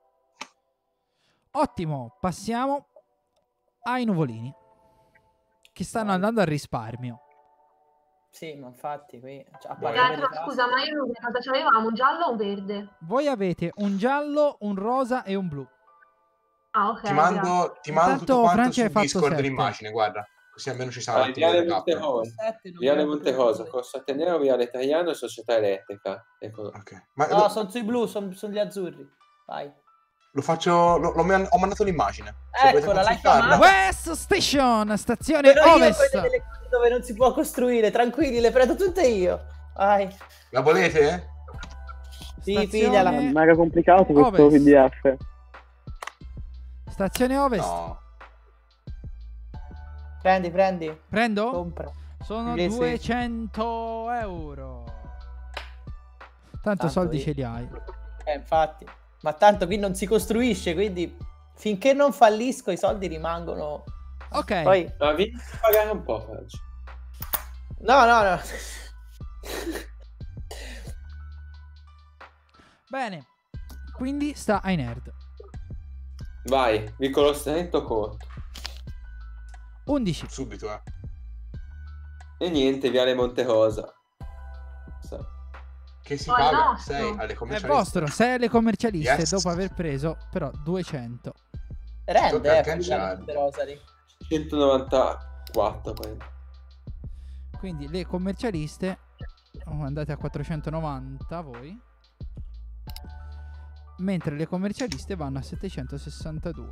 Ottimo, passiamo ai Nuvolini che stanno andando al risparmio. Sì, ma infatti qui... Pietro, scusa, ma io cosa c'avevamo? Un giallo o un verde? Voi avete un giallo, un rosa e un blu. Ah, ok. Ti mando Intanto tutto quanto Francia su hai fatto Discord 7. l'immagine, guarda. Così almeno ci sarà Viale l'attività K. Montecosa. Viale Montecosa, Corso Ateneo, Viale Traiano e Società Elettrica. Ecco. Ok. Ma No, sono sui blu, sono gli azzurri. Vai. lo faccio. Ho mandato l'immagine. Se volete Eccola, l'hai consultarla. chiamata? West Station, stazione Però io ovest. quelle delle cose dove non si può costruire, tranquilli, le prendo tutte io. Vai. La volete? Sì, Stazione pigliala. È mega complicato questo ovest. PDF. Stazione ovest. No. Prendi. Prendo? Compra. Sono Sì. 200 euro. Tanto Tanto soldi io. ce li hai. Infatti. Ma tanto qui non si costruisce, quindi finché non fallisco i soldi rimangono. Ok. Poi Ma vieni a pagare un po', Franci. no. Bene. Quindi sta ai nerd. Vai, piccolo stretto corto. 11. Subito, E niente, Viale Montecosa. Che si Oh, è paga nostro. 6 alle È commercialiste. vostro. 6 alle commercialiste. Yes. Dopo aver preso però 200. Tocca Rende, agganciare. Rosari. 194 prendo. Quindi le commercialiste andate a 490 voi. Mentre le commercialiste vanno a 762.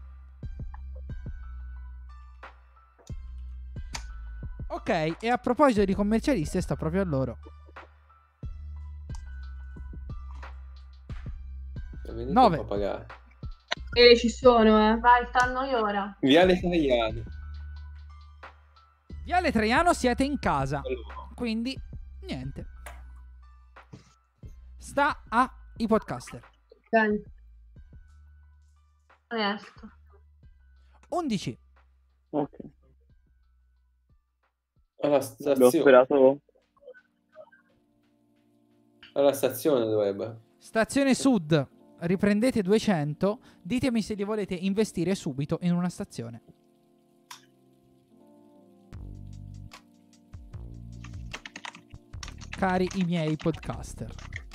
Ok, e a proposito di commercialiste sta proprio a loro. Venite 9. un po' a pagare. Ci sono, Vai, stanno io ora. Viale Traiano. Viale Traiano siete in casa. Quindi niente. Sta ai podcaster. Ok. Onesto. 11. Ok. Alla Abbiamo stazione. sperato. Alla stazione dovrebbe. Stazione Sud. Riprendete 200. Ditemi se li volete investire subito in una stazione. Cari i miei podcaster.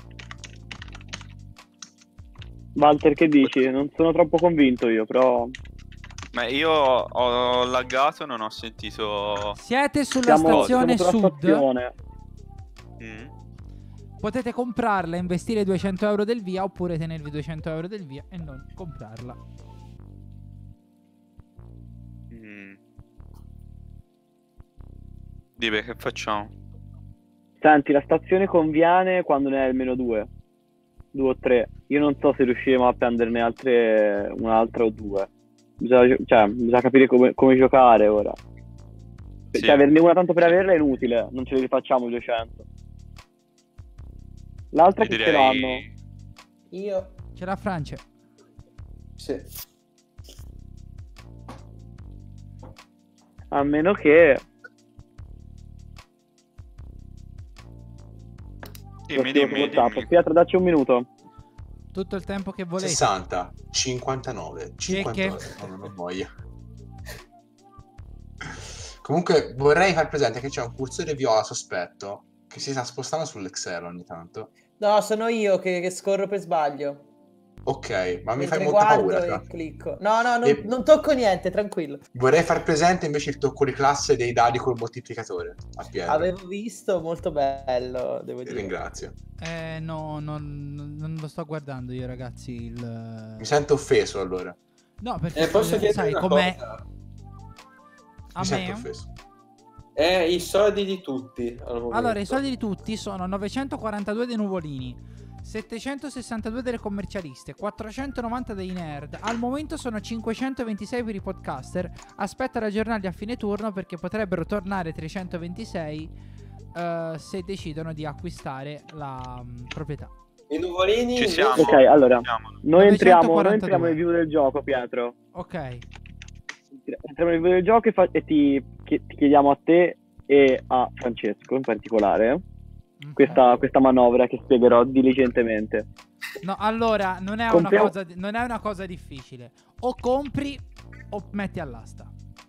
Walter, che dici? Non sono troppo convinto io, però Ma io ho laggato, non ho sentito. Siete sulla stazione siamo sulla Sud. stazione. Mm. Potete comprarla, investire 200 euro del via, oppure tenervi 200 euro del via e non comprarla. Mm. Dibe, che facciamo? Senti, la stazione conviene quando ne hai almeno 2 o 3. Io non so se riusciremo a prenderne altre, un'altra o 2. Bisogna capire come giocare ora. Sì. Cioè, averne una tanto per averla è inutile, non ce li rifacciamo i 200. L'altra Io che ce direi- l'hanno? Io. Ce l'ha Francia. Sì. A meno che Dimmi, dimmi. Pietro, dacci un minuto. Tutto il tempo che volete. 60, 59, 58. Che- No, non voglio. Comunque vorrei far presente che c'è un cursore viola sospetto che si sta spostando sull'Excel ogni tanto. No, sono io che scorro per sbaglio. Ok, ma mi Mentre fai molta guardo paura. e Fra. clicco. No, E- non tocco niente, tranquillo. Vorrei far presente invece il tocco di classe dei dadi col moltiplicatore a Pietro. Avevo visto, molto bello, devo Ti dire. ringrazio. No, non lo sto guardando io, ragazzi. Mi sento offeso allora. No, perché Posso chiedere sai una com'è? cosa? A Mi sento me? offeso. I soldi di tutti al momento. Allora, i soldi di tutti sono 942 dei nuvolini, 762 delle commercialiste, 490 dei nerd. Al momento sono 526 per i podcaster. Aspetta di aggiornarli a fine turno perché potrebbero tornare 326 se decidono di acquistare la proprietà. I nuvolini Ci siamo. Ok, allora, Siamo. noi entriamo 942. nel vivo del gioco, Pietro. Ok. Entriamo nel vivo del gioco e ti chiediamo a te e a Francesco in particolare Ok. questa manovra che spiegherò diligentemente. No, allora non è Compriamo- non è una cosa difficile. O compri o metti all'asta.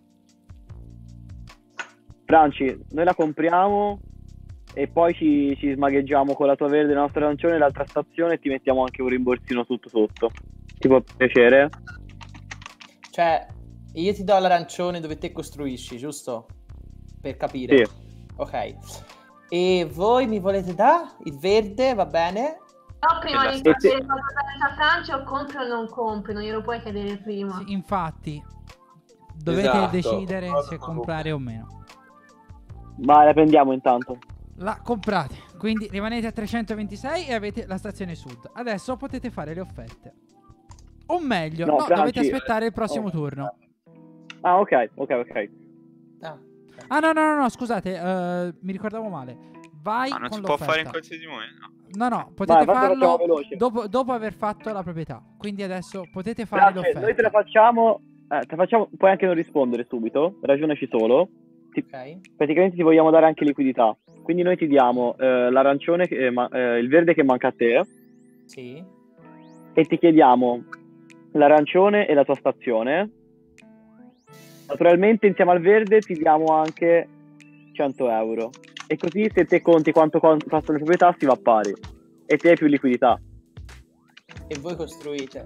Franci, noi la compriamo e poi ci smagheggiamo con la tua verde e la nostra arancione l'altra stazione e ti mettiamo anche un rimborsino tutto sotto. Ti può piacere? Cioè, E io ti do l'arancione dove te costruisci, giusto? Per capire. Sì. Ok. E voi mi volete dare il verde, va bene? No, prima di E te- sapere cosa pensa Francia, o compri o non compri, non glielo puoi chiedere prima. Sì, infatti, dovete Esatto. decidere Cosa se non comprare o meno. Ma la prendiamo intanto. La comprate, quindi rimanete a 326 e avete la stazione sud. Adesso potete fare le offerte. O meglio, No, no, Franci, dovete aspettare il prossimo oh. turno. Ah, ok. Ah, No, scusate, mi ricordavo male. Vai Ma non con si può fare in l'offerta. qualsiasi momento. No, potete Vai, facciamo farlo veloce. dopo aver fatto la proprietà. Quindi adesso potete fare Grazie, noi l'offerta. te la facciamo, puoi anche non rispondere subito, ragionaci solo. ok. Praticamente ti vogliamo dare anche liquidità. Quindi noi ti diamo l'arancione, il verde che manca a te, Sì. e ti chiediamo l'arancione e la tua stazione. Naturalmente insieme al verde ti diamo anche 100 euro. E così se te conti quanto costano le proprietà si va a pari. E te hai più liquidità. E voi costruite.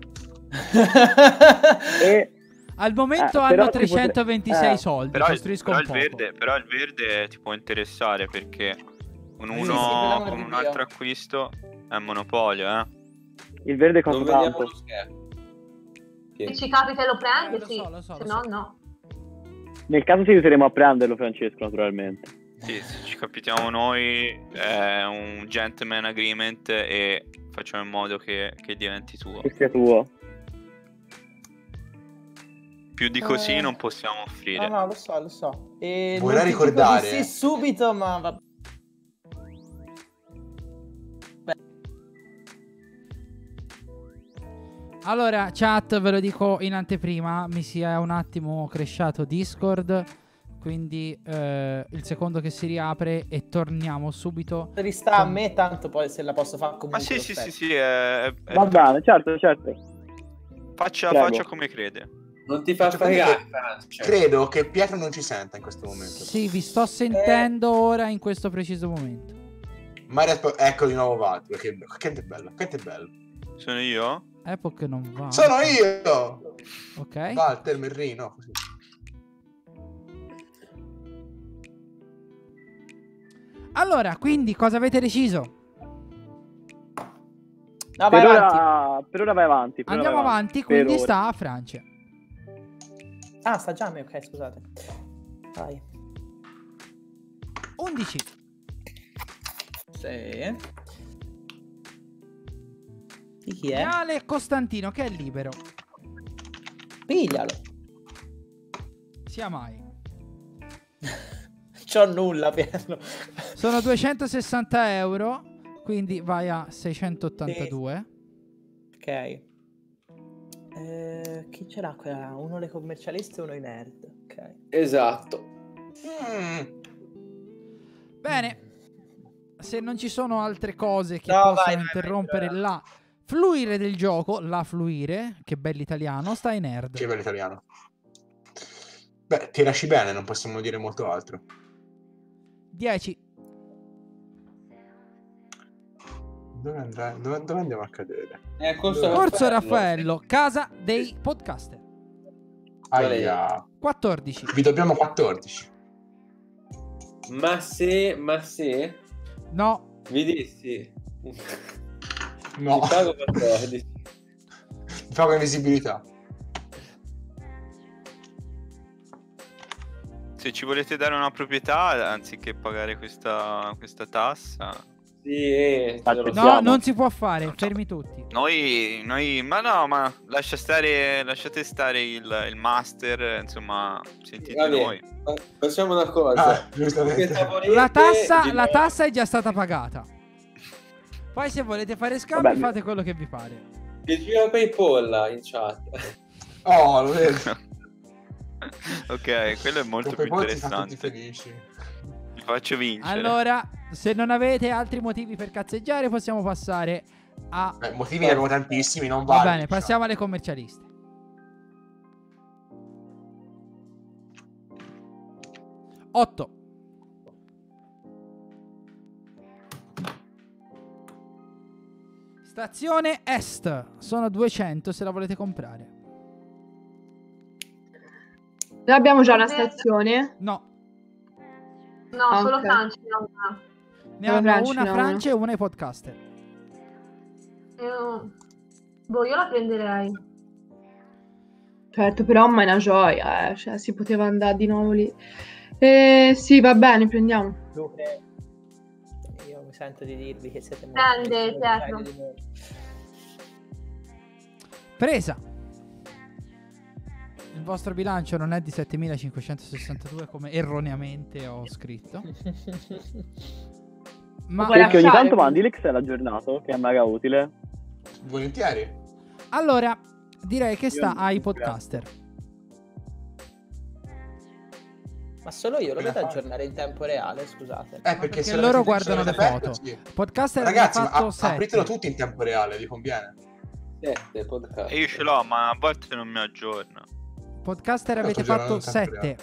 E Al momento però hanno ti potre- 326 soldi. Però, Costruiscono però il poco. verde ti può interessare perché con Sì, uno sì, per l'amor con di un Dio. altro acquisto è monopolio, eh. il verde Non costa vediamo tanto. lo schermo. Se ci capita e lo prende, lo sì. so, lo so, Se lo no, so. no. Nel caso ci aiuteremo a prenderlo, Francesco, naturalmente. Sì, se ci capitiamo noi è un gentleman agreement e facciamo in modo che diventi tuo. Che sia tuo. Più di così non possiamo offrire. No, lo so. E Vorrei non ti dico ricordare- di sì subito, ma va. Allora, chat, ve lo dico in anteprima, mi si è un attimo crashato Discord, quindi il secondo che si riapre e torniamo subito. Rista a me, tanto poi se la posso fare comunque. Ma sì, l'offerta. Va bene, certo. Faccia Prego. come crede. Non ti fa Faccio fregare, vedere- Francia. Credo che Pietro non ci senta in questo momento. Sì, vi sto sentendo ora in questo preciso momento. Ecco di nuovo Valtteri. Che è bello. Sono io? Epoch non va. Sono io! Ok. Walter Merrino. Così. Allora, quindi cosa avete deciso? No, vai avanti. Per ora vai avanti. Andiamo avanti, Per quindi ora. sta a Francia. Ah, sta già a me, ok, scusate. Vai. 11. Sì. Di chi è? Viale Costantino, che è libero. Piglialo. Sia mai. C'ho nulla, Pietro. Sono 260 euro, quindi vai a 682. Ok. Chi ce l'ha quella? Uno le commercialiste e uno i nerd. Ok. Esatto. Bene. Se non ci sono altre cose che No, possano vai, interrompere vai. la fluire del gioco, la fluire, che bell'italiano, sta ai nerd. Che bello italiano. Beh, tiraci bene, non possiamo dire molto altro. 10. Dove andrà? Dove andiamo a cadere? Corso Raffaello, casa dei podcaster. Aia. 14. Vi dobbiamo 14. Ma se No. vi dissi No. ti pago 14. Ti pago invisibilità. Se ci volete dare una proprietà anziché pagare questa tassa. Sì, No, non si può fare, fermi tutti. Noi ma lasciate stare il master, insomma, sentite Vabbè, noi. facciamo una cosa. La tassa è già stata pagata. Poi se volete fare scambi Vabbè. fate quello che vi pare. Che gira PayPal in chat. Oh, lo vedo. Ok, quello è molto più interessante. Felici. Vi faccio vincere. Allora, se non avete altri motivi per cazzeggiare possiamo passare a... Motivi ne abbiamo tantissimi, non Va vale. bene, passiamo alle commercialiste. Otto. Stazione Est. Sono 200 se la volete comprare. Noi abbiamo già una stazione? No, No, solo ok. Francia ne ha una. ne Solo hanno Francia, una ne ha Francia e una i podcaster. Io la prenderei. Certo, però ma è una gioia, cioè si poteva andare di nuovo lì. Sì, va bene, prendiamo. Luque, io mi sento di dirvi che siete molto Prende, più Pietro. di noi. Presa. Il vostro bilancio non è di 7562 come erroneamente ho scritto. Ma Vuoi Perché ogni lasciare, tanto mandi quindi? l'Excel aggiornato, che è mega utile. Volentieri. allora direi che sta Io- ai podcaster. Ma solo io lo Appena vedo fai. aggiornare in tempo reale, scusate. Perché se loro l'avete- guardano se le l'avete foto. aperto, sì. Podcaster Ragazzi, hanno ma fatto 7. apritelo tutti in tempo reale, vi conviene. 7 podcast. E io ce l'ho, ma a volte non mi aggiorna. Podcaster Io avete sto girando fatto in tempo 7.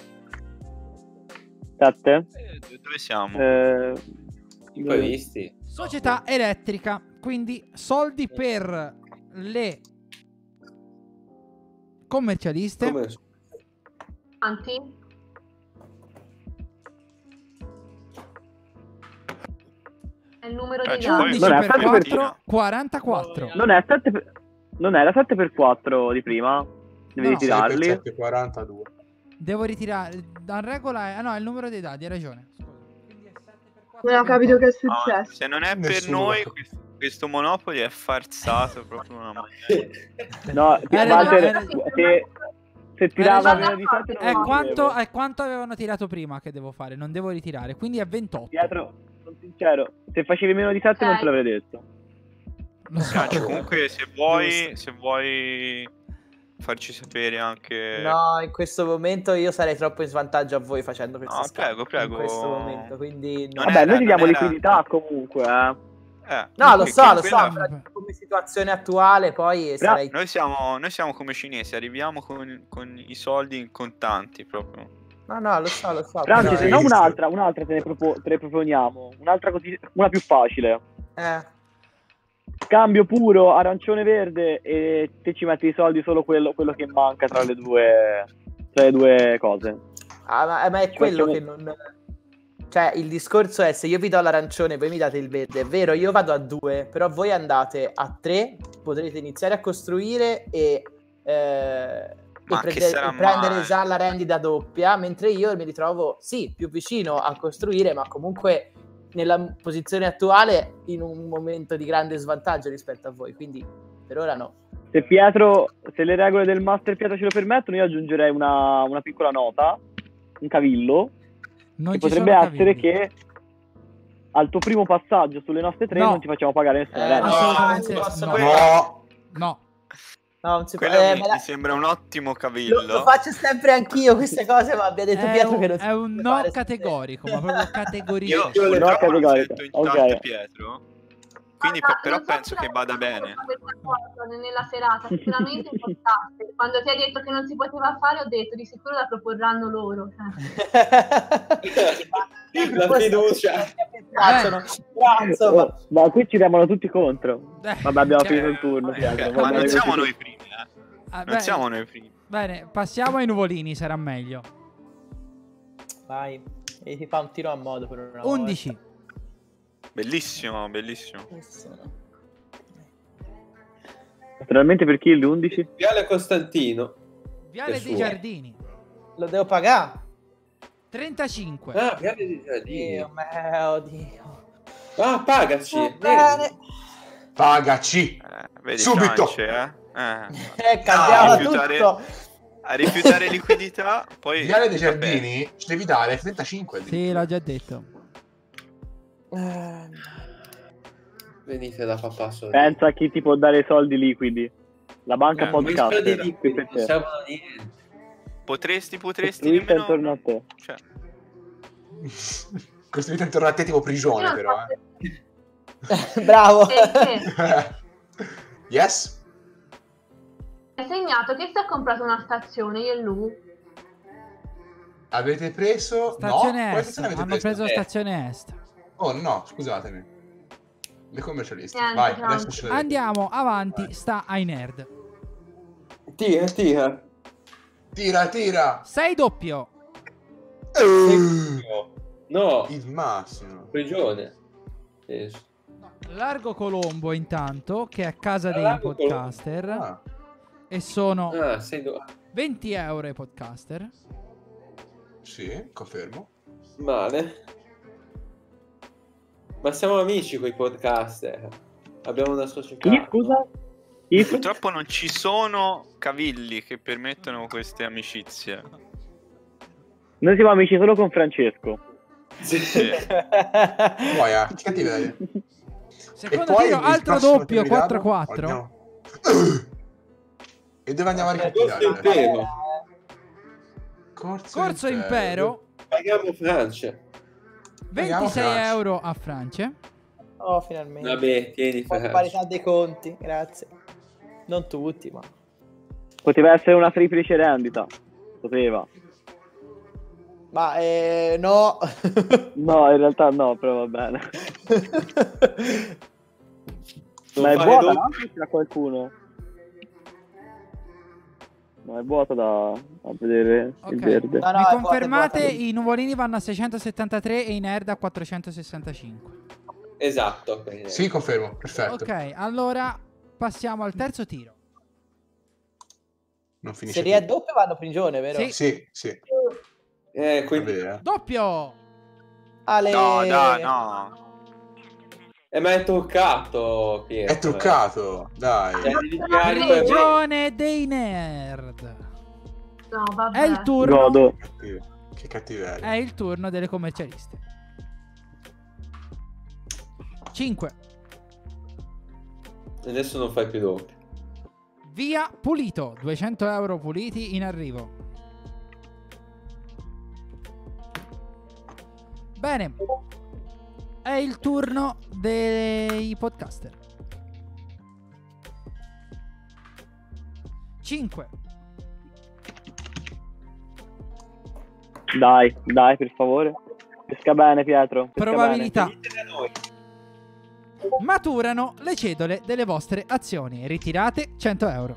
7? Dove siamo? I poi visti? Società elettrica, quindi soldi per le commercialiste. Come... Quanti? È il numero di ci vuole 11 Non è per stato 4, 44. Non era 7 per 4 di prima? Devi No. ritirarli? 7, 42. Devo ritirare. Da regola è. Ah no, è il numero dei dadi, hai ragione. Scusa. Quindi è 7 per 4. Non ho capito che è Ah, successo. se non è per Nessuno. noi, questo Monopoly è farsato proprio una maniera. No, Walter, se tirava ragione. meno di 7 non È lo quanto, dicevo. è quanto avevano tirato prima che devo fare. Non devo ritirare. Quindi è 28. Pietro, sono sincero, se facevi meno di 7 non te l'avrei detto. Lo so. Cioè, comunque, se vuoi farci sapere anche. No, in questo momento io sarei troppo in svantaggio a voi facendo questo No, scambio. prego. In questo momento, quindi no. Non Vabbè, noi era- ti diamo non era- liquidità comunque, No, lo perché so, quella- fra- come situazione attuale poi sarei... Noi siamo come cinesi, arriviamo con i soldi in contanti proprio. No, lo so. Franci, però- se no un'altra te ne proponiamo. Un'altra così, una più facile. Cambio puro, arancione verde e te ci metti i soldi solo quello che manca tra le due cose. ma è Ci quello facciamo- che non... Cioè, il discorso è se io vi do l'arancione e voi mi date il verde, è vero, io vado a 2, però voi andate a 3, potrete iniziare a costruire e Ma che prendere, sarà e prendere mai? già la rendita doppia, mentre io mi ritrovo, sì, più vicino a costruire, ma comunque nella posizione attuale in un momento di grande svantaggio rispetto a voi, quindi per ora no. Se le regole del Master Pietro ce lo permettono, io aggiungerei una piccola nota, un cavillo, Non che ci potrebbe sono essere cavilli. che al tuo primo passaggio sulle nostre 3 No. non ti facciamo pagare nessuna rendita. assolutamente non si posso- no. No, No. No, non si può. Quello mi me la- sembra un ottimo cavillo. lo faccio sempre anch'io queste cose, ma abbia detto Pietro che non si È un può no fare categorico, ma proprio Io categorico. Io le do purtroppo non categoriche. sento in tante Ok. Pietro. Quindi Guarda, però non so penso se che vada l'abbiamo bene. fatto questa cosa nella serata, sicuramente in podcast. Quando ti hai detto che non si poteva fare, ho detto di sicuro la proporranno loro. La fiducia. Insomma, Ma qui ci remano tutti contro. Eh, Vabbè, abbiamo cioè, finito il turno. Pietro, va Ma bene non siamo così. noi primi, ah, Non siamo noi primi. Bene, passiamo ai nuvolini, sarà meglio. vai, e ti fa un tiro a modo per una 11. Bellissimo. volta. Naturalmente per chi il 11? Viale Costantino. Viale Che dei suo. Giardini. Lo devo pagare? 35. Ah, Viale dei Giardini. Dio mio, Dio. Ah, pagaci. Bene. pagaci. Vedi, Subito. France, Cambiamo rifiutare- tutto. A rifiutare liquidità, poi... Viale dei vabbè. Giardini ci devi dare 35. Sì, l'ho già detto. Venite da papà solo. Pensa a chi ti può dare i soldi liquidi. La banca Ma i soldi podcaster. liquidi Qui per non te. servono a niente. Potresti Costruita nemmeno... intorno a te. Cioè, Costruito intorno a te tipo prigione, Io non però. Bravo. Yes? Hai segnato che si è comprato una stazione, io e lui. Avete preso... Stazione no? Quale Est. stazione avete Hanno preso Eh. stazione Est. Oh no, scusatemi. Le commercialiste. Niente, Vai, tranquillo. adesso ce l'avete. Andiamo avanti, sta ai nerd. Tia. Tira. Sei doppio. No, Il massimo. prigione. Largo Colombo intanto, che è a casa dei Largo podcaster. Ah, E sono Ah, sei 20 euro ai podcaster. sì, confermo. male. Ma siamo amici coi podcaster. Abbiamo una società. Chi, scusa? Chi? Purtroppo non ci sono cavilli che permettono queste amicizie. Noi siamo amici solo con Francesco. Sì. Muoia, che cattiveria. Secondo tiro, il altro prossimo doppio, tiro di dado? 4-4. Andiamo. E dove andiamo a Corso ricattivare? impero. Corso Impero. Paghiamo Francia. 26 Francia. euro a Francia. Oh, finalmente. Vabbè, tieni Un po' di Francia. parità dei conti, grazie. Non tutti, ma... Poteva essere una triplice rendita. Poteva. Ma no. No, in realtà no, però va bene. Non Ma è fare vuota, doppio. no? C'era qualcuno? No, è vuota da vedere Ok. il verde. No, no, Mi è confermate? vuota. I nuvolini vanno a 673 e i nerd a 465. Esatto. quindi- Sì, confermo, perfetto. Ok, allora passiamo al terzo tiro. Non finisce Se è più. doppio vanno prigione, vero? Sì. Sì. Quindi... Vabbè, Doppio! Ale... No, dai, no. ma è truccato, Pietro. È truccato, dai. Devi tirare quel- Prigione dei nerd. No, vabbè. È il turno. Godo. Che cattiveria. È il turno delle commercialiste. 5. Adesso non fai più doppio. Via pulito. 200 euro puliti in arrivo. Bene. È il turno dei podcaster. 5. Dai, per favore. Pesca bene, Pietro. Pesca Probabilità. bene. Dite da noi. Maturano le cedole delle vostre azioni. Ritirate 100 euro.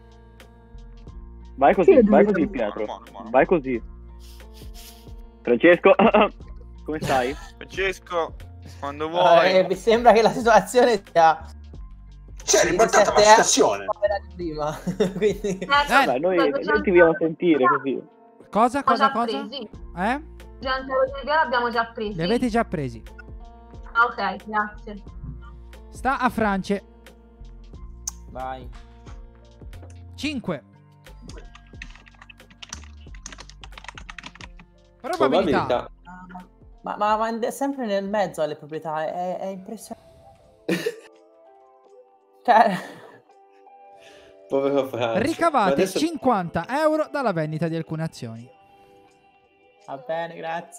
Vai così, Buono, Pietro. buono. Vai così. Francesco, come stai? Francesco, quando vuoi. mi sembra che la situazione sia... C'è ribaltata la 17 situazione. era di prima. Quindi... Vabbè, noi ti vogliamo sentire così. Cosa? Abbiamo già Cosa? presi. 100 euro di via l'abbiamo già presi. Li avete già presi. Ah, ok, grazie. Sta a France. Vai. 5. Probabilità. Ma è sempre nel mezzo alle proprietà, è impressionante. Cioè... Povero Francia. Ma Ricavate adesso- 50 euro dalla vendita di alcune azioni. Va bene, grazie.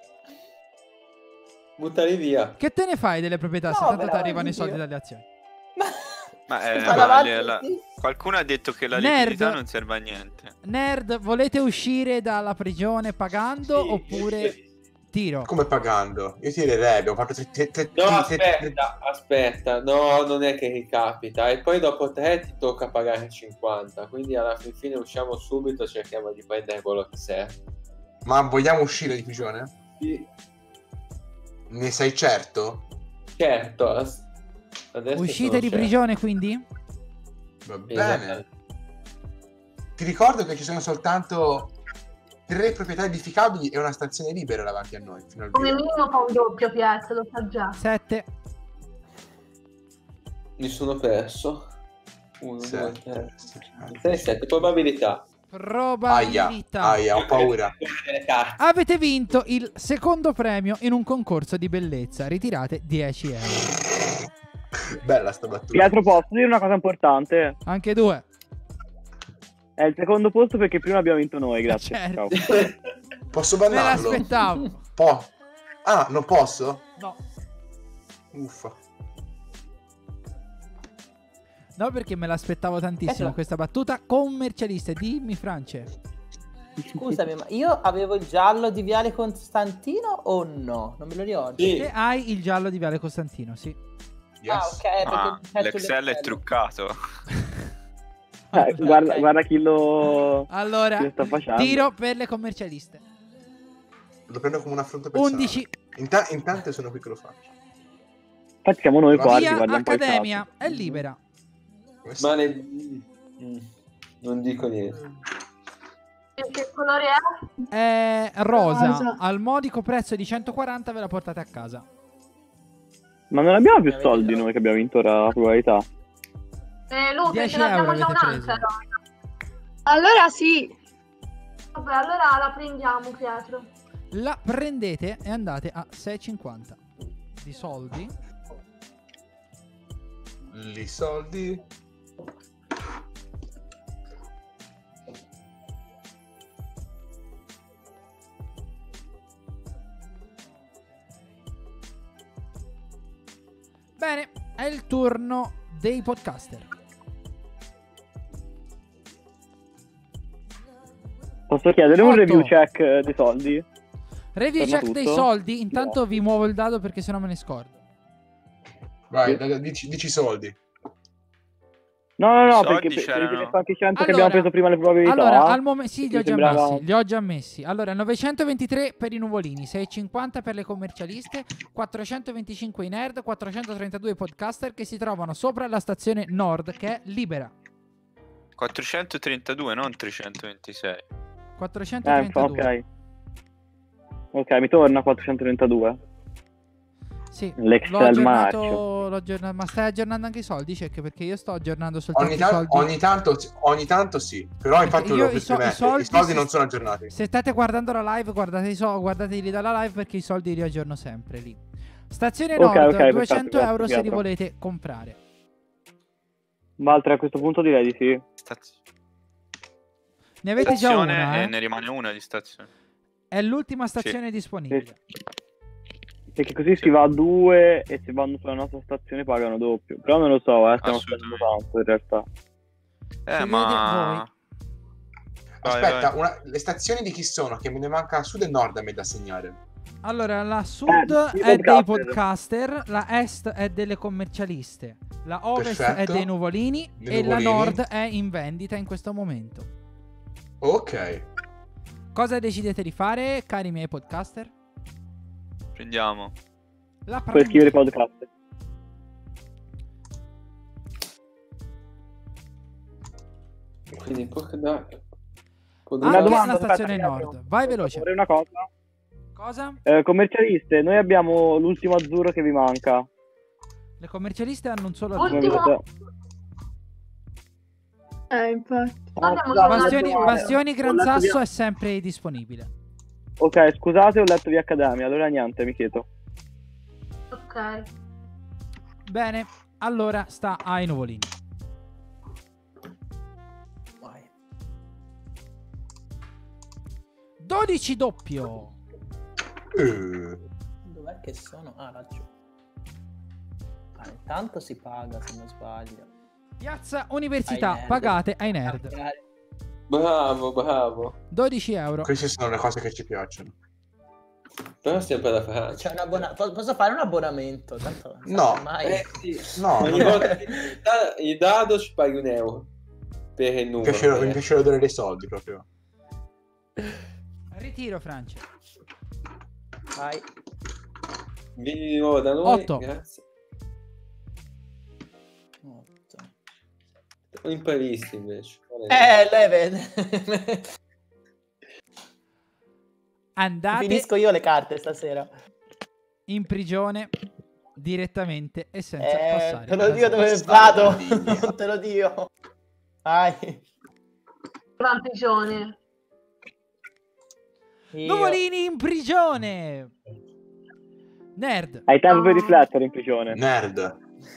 Buttali via. Che te ne fai delle proprietà se No, tanto ti veramente arrivano i soldi io. dalle azioni? Ma Sta davanti, sì. qualcuno ha detto che la Nerd. liquidità non serve a niente. Nerd, volete uscire dalla prigione pagando Sì, oppure sì. tiro? Come pagando? Io tirerei, abbiamo fatto No, aspetta. No, non è che ricapita. E poi dopo 3 ti tocca pagare 50. Quindi alla fine usciamo subito, cerchiamo di prendere quello che serve. Ma vogliamo uscire di prigione? Sì, Ne sei certo? certo. Adesso Uscite sono di certo. prigione quindi? Va Esatto. bene. Ti ricordo che ci sono soltanto 3 proprietà edificabili e una stazione libera davanti a noi. Fino al Come via. minimo fa un doppio, Pietro, lo sa già. 7. Mi sono perso. 1, 2, 7. 3, 6, 7. Probabilità. Probabilità. Aia, ho paura. Le carte. Avete vinto il secondo premio in un concorso di bellezza. Ritirate 10 euro. Bella sta battuta. Pietro, posso dire una cosa importante? Anche 2. È il secondo posto perché prima abbiamo vinto noi, grazie. Certo. Ciao. Posso Me bannarlo? l'aspettavo. Ah, non posso? No. Uffa. No, perché me l'aspettavo tantissimo Ecco. questa battuta. Commercialiste, dimmi France. Scusami, ma io avevo il giallo di Viale Costantino o no? Non me lo ricordo. Sì. Te hai il giallo di Viale Costantino, sì. Yes. Ah, ok. perché Ah, certo l'Excel è l'Excel. truccato. Guarda, guarda chi lo Allora, sta facendo. tiro per le commercialiste. Lo prendo come un affronto personale. 11. Intanto sono qui che lo faccio. Infatti siamo noi qua. Via guarda un po' il Accademia cazzo. è libera. Come sta? Non dico niente. E che colore è? È rosa. Rosa. Al modico prezzo di 140 ve la portate a casa. Ma non abbiamo più soldi noi che abbiamo vinto la probabilità. Luca, 10 ce l'abbiamo euro già avete un'altra. preso. Allora sì. Vabbè, allora la prendiamo, Pietro. La prendete e andate a 6,50 di soldi. Li soldi. Bene, è il turno dei podcaster. Posso chiedere un 8. review check dei soldi? Review Torna check dei tutto? soldi. Intanto vi muovo il dado perché sennò me ne scordo. Vai, dici soldi. No, Soldi perché per c'erano. i qualche cento che Allora- abbiamo preso prima le probabilità. Allora, al momento sì, li ho mi già sembrava- messi. Li ho già messi. Allora, 923 per i nuvolini, 650 per le commercialiste, 425 i nerd, 432 i podcaster che si trovano sopra la stazione nord che è libera. 432, non 326. 432. Ok, mi torna 432. Sì, L'Excel l'ho aggiornato, marcio. l'ho aggiornato. Ma stai aggiornando anche i soldi? Check, perché io sto aggiornando soltanto Ogni, i soldi. ogni tanto sì. Però Perché infatti io lo i soldi i soldi se- non sono aggiornati. Se state guardando la live, guardateli dalla live perché i soldi li aggiorno sempre lì. Stazione Ok, Nord, ok, 200 perfetto, euro se grazie, li volete comprare. Valtre, a questo punto direi di sì. Ne avete già Stazione una, e eh? ne rimane una di stazione. È l'ultima stazione disponibile. Perché così si va a 2 e se vanno sulla nostra stazione pagano doppio. Però non lo so, stiamo spendendo tanto in realtà. Scegliete Ma... Aspetta, vai. le stazioni di chi sono? Che me ne manca sud e nord a me da segnare. Allora, la sud i è dei podcaster. podcaster, la est è delle commercialiste, la ovest Perfetto. è dei nuvolini Dei e la nuvolini. nord è in vendita in questo momento. Ok. Cosa decidete di fare, cari miei podcaster? Prendiamo. La Puoi scrivere prendete. podcast. Quindi Anche Una domanda, la stazione aspetta, nord. Vai veloce. Vorrei una cosa. Cosa? Commercialiste, noi abbiamo l'ultimo azzurro che vi manca. Le commercialiste hanno un solo Ultimo. azzurro. Infatti. Bastioni Gran Sasso è sempre disponibile. Ok, scusate, ho letto di Accademia, allora niente, mi chiedo. Ok. Bene, allora sta ai nuvolini. Vai. 12 doppio. Dov'è che sono? Ah, laggiù. Intanto si paga, se non sbaglio. Piazza Università, Ai nerd. pagate ai nerd. Bravo. 12 euro. Queste sono le cose che ci piacciono. Però sempre da fare. C'è posso fare un abbonamento? Tanto non No. so mai. Sì. No, Ogni non volta che il dado ci paghi €1 per il mi numero. piace l'odore dei soldi proprio. Ritiro, Francia. Vai. Vieni di nuovo da noi. 8. Grazie. Imparisti invece. Lei vede. Andate Finisco io le carte stasera. in prigione direttamente e senza passare. Te lo dico dove Bastardo. vado. Non te lo dico. Vai. Va in prigione. Nuvolini in prigione. Nerd. Hai tempo per riflettere in prigione. Nerd.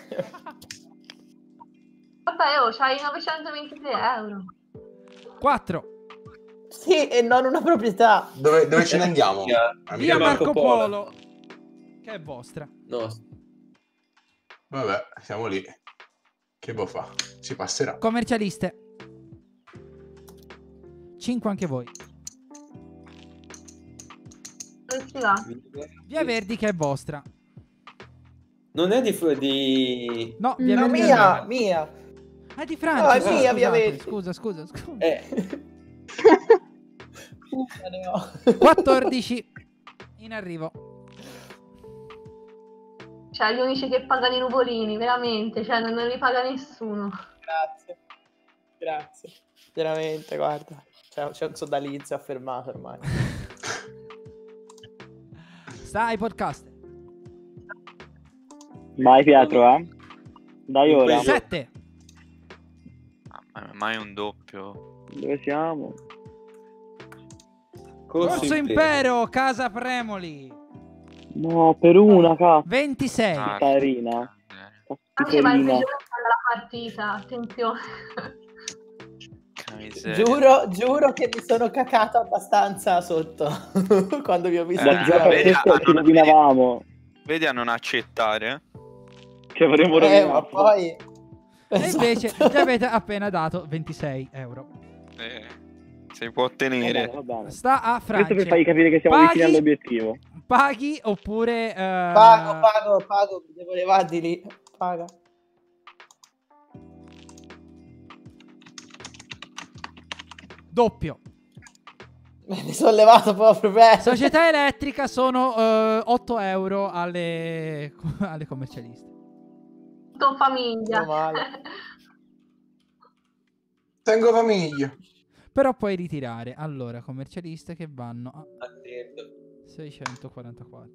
Vabbè, c'hai 923 euro. 4. Sì, e non una proprietà. Dove ce ne andiamo? Via Marco Polo. Che è vostra. No. Vabbè, siamo lì. Che boh fa? Si passerà. Commercialiste. 5 anche voi. Non ci va. Via Verdi che è vostra. Non è di No, Via No, Verdi Mia, no. mia. di Francia. No, è scusate, mia, ovviamente. Scusa. Ne ho. 14 in arrivo. Cioè, gli unici che pagano i nuvolini, veramente, cioè non li paga nessuno. Grazie. Veramente, guarda. C'è un sodalizio affermato ormai. Sta ai podcast. Vai Pietro, dai ora. 7. Mai un doppio. Dove siamo? Corso Impero, Casa Premoli. No, per una, cazzo. 26. Carina. Anche va il prigione alla partita, attenzione. Giuro che mi sono cacato abbastanza sotto quando vi ho visto. Ci rovinavamo. Vedi a non accettare. Che avremmo rovinato. Ma poi... E invece gli avete appena dato 26 euro. Si può ottenere. Va bene. Sta a Francia. Questo per fargli capire che siamo vicini all'obiettivo. Paghi oppure... Pago, devo levare di lì. Paga. Doppio. Mi sono levato proprio bene. Società elettrica sono 8 euro alle commercialiste. Tutto in famiglia. Tengo famiglia. Però puoi ritirare. Allora, commercialiste che vanno a 644.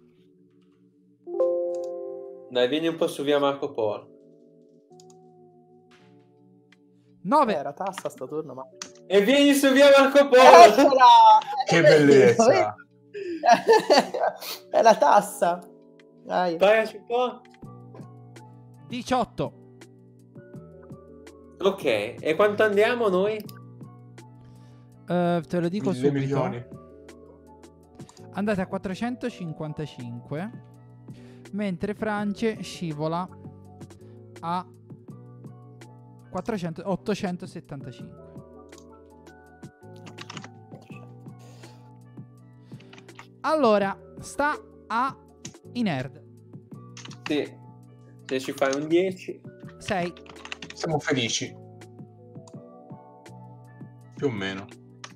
Dai, vieni un po' su via Marco Polo. 9. Era tassa sto turno, ma... E vieni su via Marco Polo. Che bellezza. È la tassa. Dai. Pagaci un po'. 18. Ok, e quanto andiamo noi? Te lo dico 1.000 subito. milioni. Andate a 455, mentre Francia scivola a 875. Allora, sta a Inerd. Sì. Se ci fai un 10. 6. Siamo felici. Più o meno.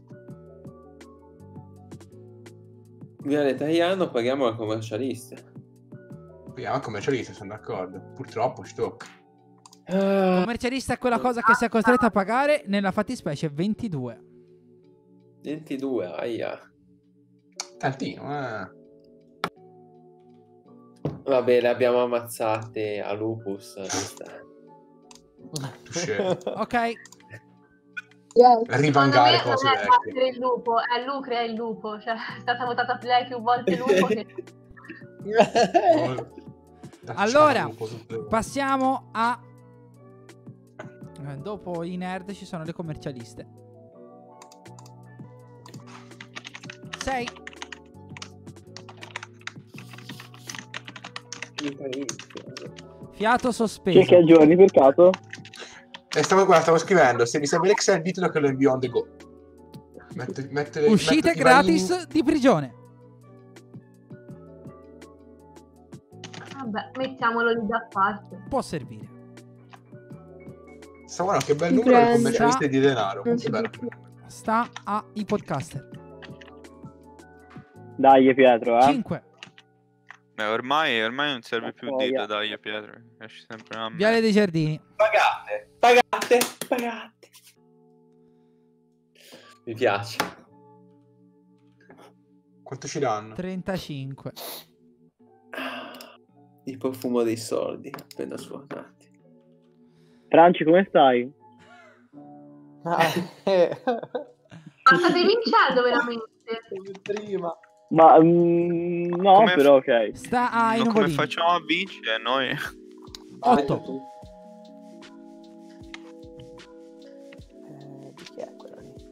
Viale Tagliano, paghiamo la commercialista. Paghiamo il commercialista, sono d'accordo. Purtroppo ci tocca. Commercialista è quella cosa che sei costretto a pagare, nella fattispecie 22. 22, aia. Tantino, Vabbè, le abbiamo ammazzate a Lupus. Ok. Rivangare cose non è vecchie. battere il lupo, è Lucre è il lupo, cioè è stata votata lei più volte lupo che... Allora, passiamo a... Dopo i nerd ci sono le commercialiste. 6. Fiato sospeso. Che aggiorni per caso? Stavo scrivendo. Se vi serve l'Excel, ditelo che lo invio on the go. Uscite gratis di prigione. Vabbè, mettiamolo lì da parte. Può servire. Guarda che bel numero di commercialisti di denaro. Sta ai podcaster. Dai Pietro, 5. Beh, ormai non serve più dito, dai Pietro. Esce sempre una Viale dei Giardini. Pagate. Mi piace. Quanto ci danno? 35. Il profumo dei soldi appena suonati. Franci, come stai? Ma state vincendo veramente? Prima. Ma no, come però ok. Sta ai come nuvolini. facciamo a vincere noi? 8. Chi è quello lì?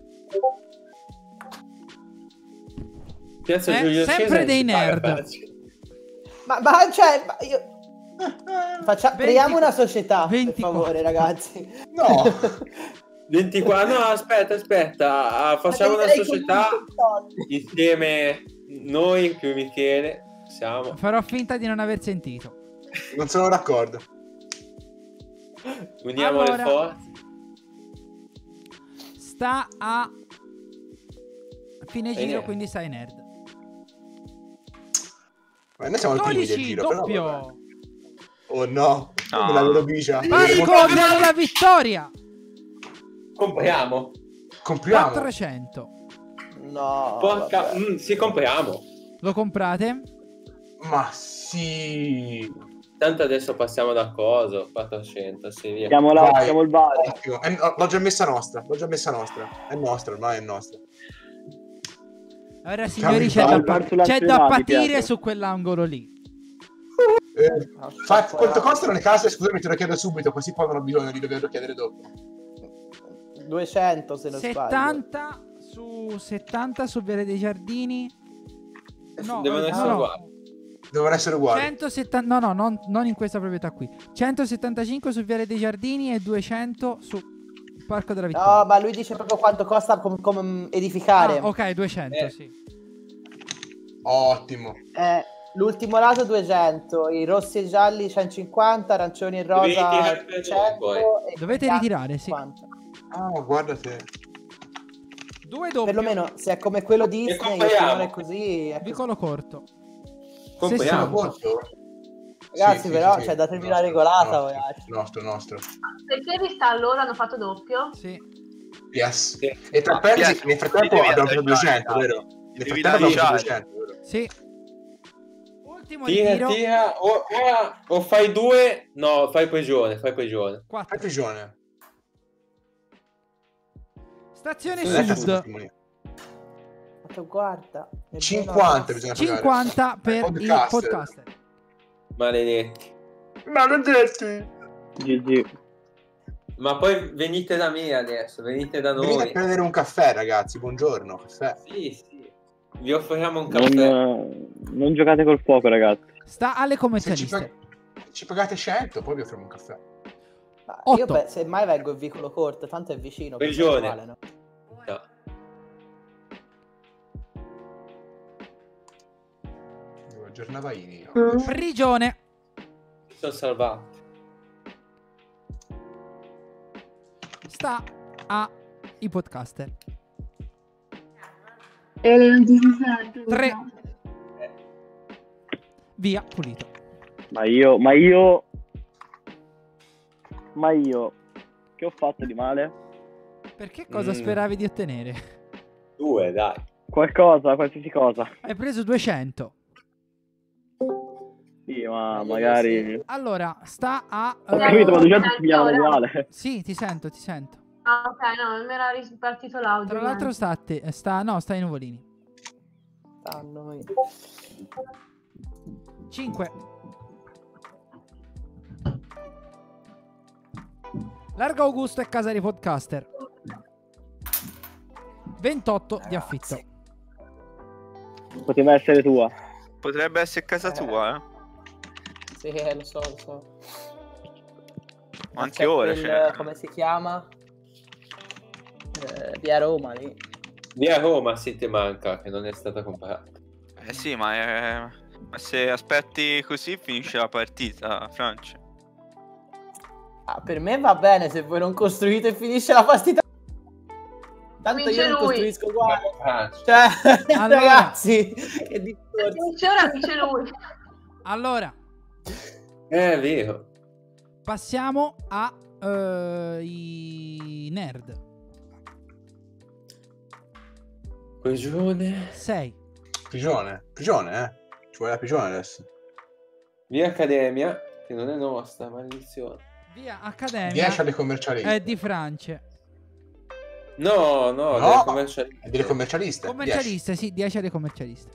Piazza Giulio sempre Cesare dei si paga nerd. per- Ma cioè, io... Creiamo una società, 24. per favore, ragazzi. No. 24. No, aspetta. Facciamo una società insieme noi più Michele. Siamo. Farò finta di non aver sentito. Non sono d'accordo. Uniamo Allora, le forze. sta a fine Ai giro, nerd. quindi sta ai nerd. Ma noi siamo i primi del 12, giro, però vabbè. doppio. Oh no, No. la loro bicia. Marco viene la vittoria. Compriamo. Compriamo. 400. No. Porca... vabbè. sì, compriamo. Lo comprate? Ma sì. Tanto adesso passiamo da coso. 400, sì, via. Siamo là, Vai. siamo il bar. Ottimo. L'ho già messa nostra. È nostra, ormai è nostra. Allora signori, c'è Cavolo, da, verso la c'è da strada, patire Pietro. su quell'angolo lì. Quanto costano le case? Scusami, te lo chiedo subito, così poi non ho bisogno di doverlo chiedere dopo. 200 se non sbaglio. 70 su Viale dei Giardini. No, Devono essere uguali. Devono essere uguali. 170, no, non in questa proprietà qui. 175 su Viale dei Giardini e 200 su Parco della Vittoria. No, ma lui dice proprio quanto costa come edificare. Ah, ok, 200, sì. Ottimo. L'ultimo lato 200, i rossi e gialli 150, arancioni e Devi rosa ritirare per 100 poi. e Dovete bianchi ritirare, sì. 50. Ah, guarda te. 2 doppio. Perlomeno se è come quello Disney, il compriamo. signore è così. È così. Vicolo corto. Compriamo. Molto. Ragazzi, Sì, però sì. c'è da terminare la regolata. Nostro. Perché vi sta loro hanno fatto doppio? Sì. Yes. Sì. E tra parentesi, Pietro, nel frattempo devi abbiamo preso lasciare, 200, vero? Nel devi frattempo abbiamo preso lasciare. 200, vero? Sì. Ultimo Tira, ritiro. tira. O fai 2. No, fai prigione. 4. 4. Fai prigione. Stazione Sì, Sud. Guarda. 50 bisogna pagare. 50 per i podcaster. Maledetti. Maledetti. GG. Ma poi venite da me adesso. Venite da Venite a noi. prendere un caffè, ragazzi. Buongiorno, caffè. Sì. Vi offriamo un caffè. Non giocate col fuoco, ragazzi. Sta alle Se commercialiste. ci pagate 100, poi vi offriamo un caffè. Io 8. se mai vengo in vicolo corto, tanto è vicino. Prigione. Male, no? No. Aggiornavaini. Prigione. Mi sono salvato. Sta a i podcaster. E non ci si sente. 3. Via, pulito. Ma io che ho fatto di male? Perché cosa speravi di ottenere? 2, dai. Qualcosa, qualsiasi cosa. Hai preso 200. Sì, ma magari... Allora, sta a... Ho capito, ma 200 si pigliano uguale. Sì, ti sento. Ah, ok, no, non mi era ripartito l'audio. Tra l'altro sta a te. Sta ai nuvolini. Stanno noi. 5. Largo Augusto e casa dei podcaster. 28 di affitto. Poteva essere tua. Potrebbe essere casa tua, Sì, lo so. Ma anche c'è ora quel, c'è. come si chiama? Via Roma lì. Via Roma si ti manca, che non è stata comprata. Sì, ma se aspetti così finisce la partita, Francia. Ah, per me va bene se voi non costruite e finisce la partita. Tanto Vince io non lui. costruisco uguale. Francia. Cioè, Allora. ragazzi, che discorso. Vince ora, vince lui. Allora, È vero. passiamo a i nerd. Prigione. 6. Prigione, Ci vuole la prigione adesso. Via Accademia, che non è nostra, maledizione. Via Accademia 10 alle commercialiste. è di Francia. No, delle commercialiste. È delle commercialiste. Commercialiste, sì, 10 alle commercialiste.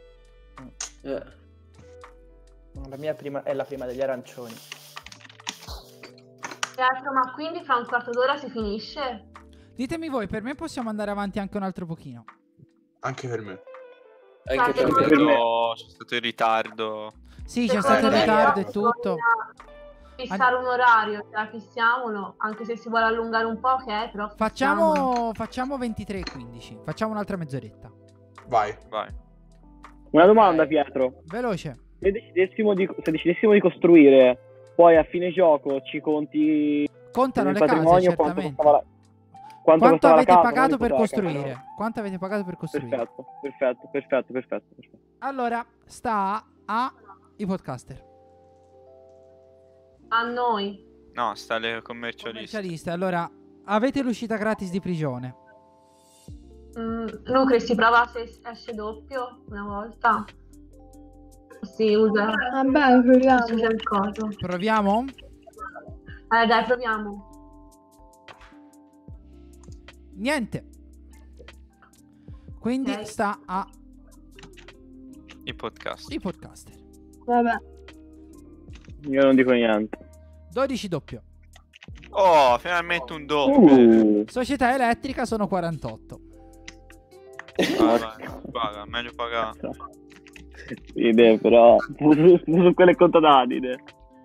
La mia è la prima degli arancioni. Teatro, ma quindi fra un quarto d'ora si finisce? Ditemi voi, per me possiamo andare avanti anche un altro pochino. Anche per me. Anche per me. C'è stato in ritardo. Sì, c'è Secondo stato il me ritardo e però tutto. bisogna fissare un orario, cioè fissiamolo, anche se si vuole allungare un po', ok, però Facciamo 23:15. Facciamo un'altra mezz'oretta. Vai. Una domanda, Pietro. Veloce. Se decidessimo di costruire poi a fine gioco ci conti Contano nel le case, patrimonio certamente. quanto Quanto costava la avete casa, pagato non per l'ipoteca, costruire? però. Quanto avete pagato per costruire? Perfetto. Allora, sta a i podcaster. A noi. No, sta alle commercialiste. Commercialiste. Allora, avete l'uscita gratis di prigione. Lucre si prova se esce doppio una volta. Si usa. Vabbè, proviamo. Si usa il coso. Proviamo? Dai, proviamo. Niente. Quindi Ok. sta a I podcast. i podcaster. Vabbè. Io non dico niente. 12 doppio. Oh, finalmente un doppio. Società elettrica sono 48. Paga, meglio pagare. Idee, però su quelle contadine.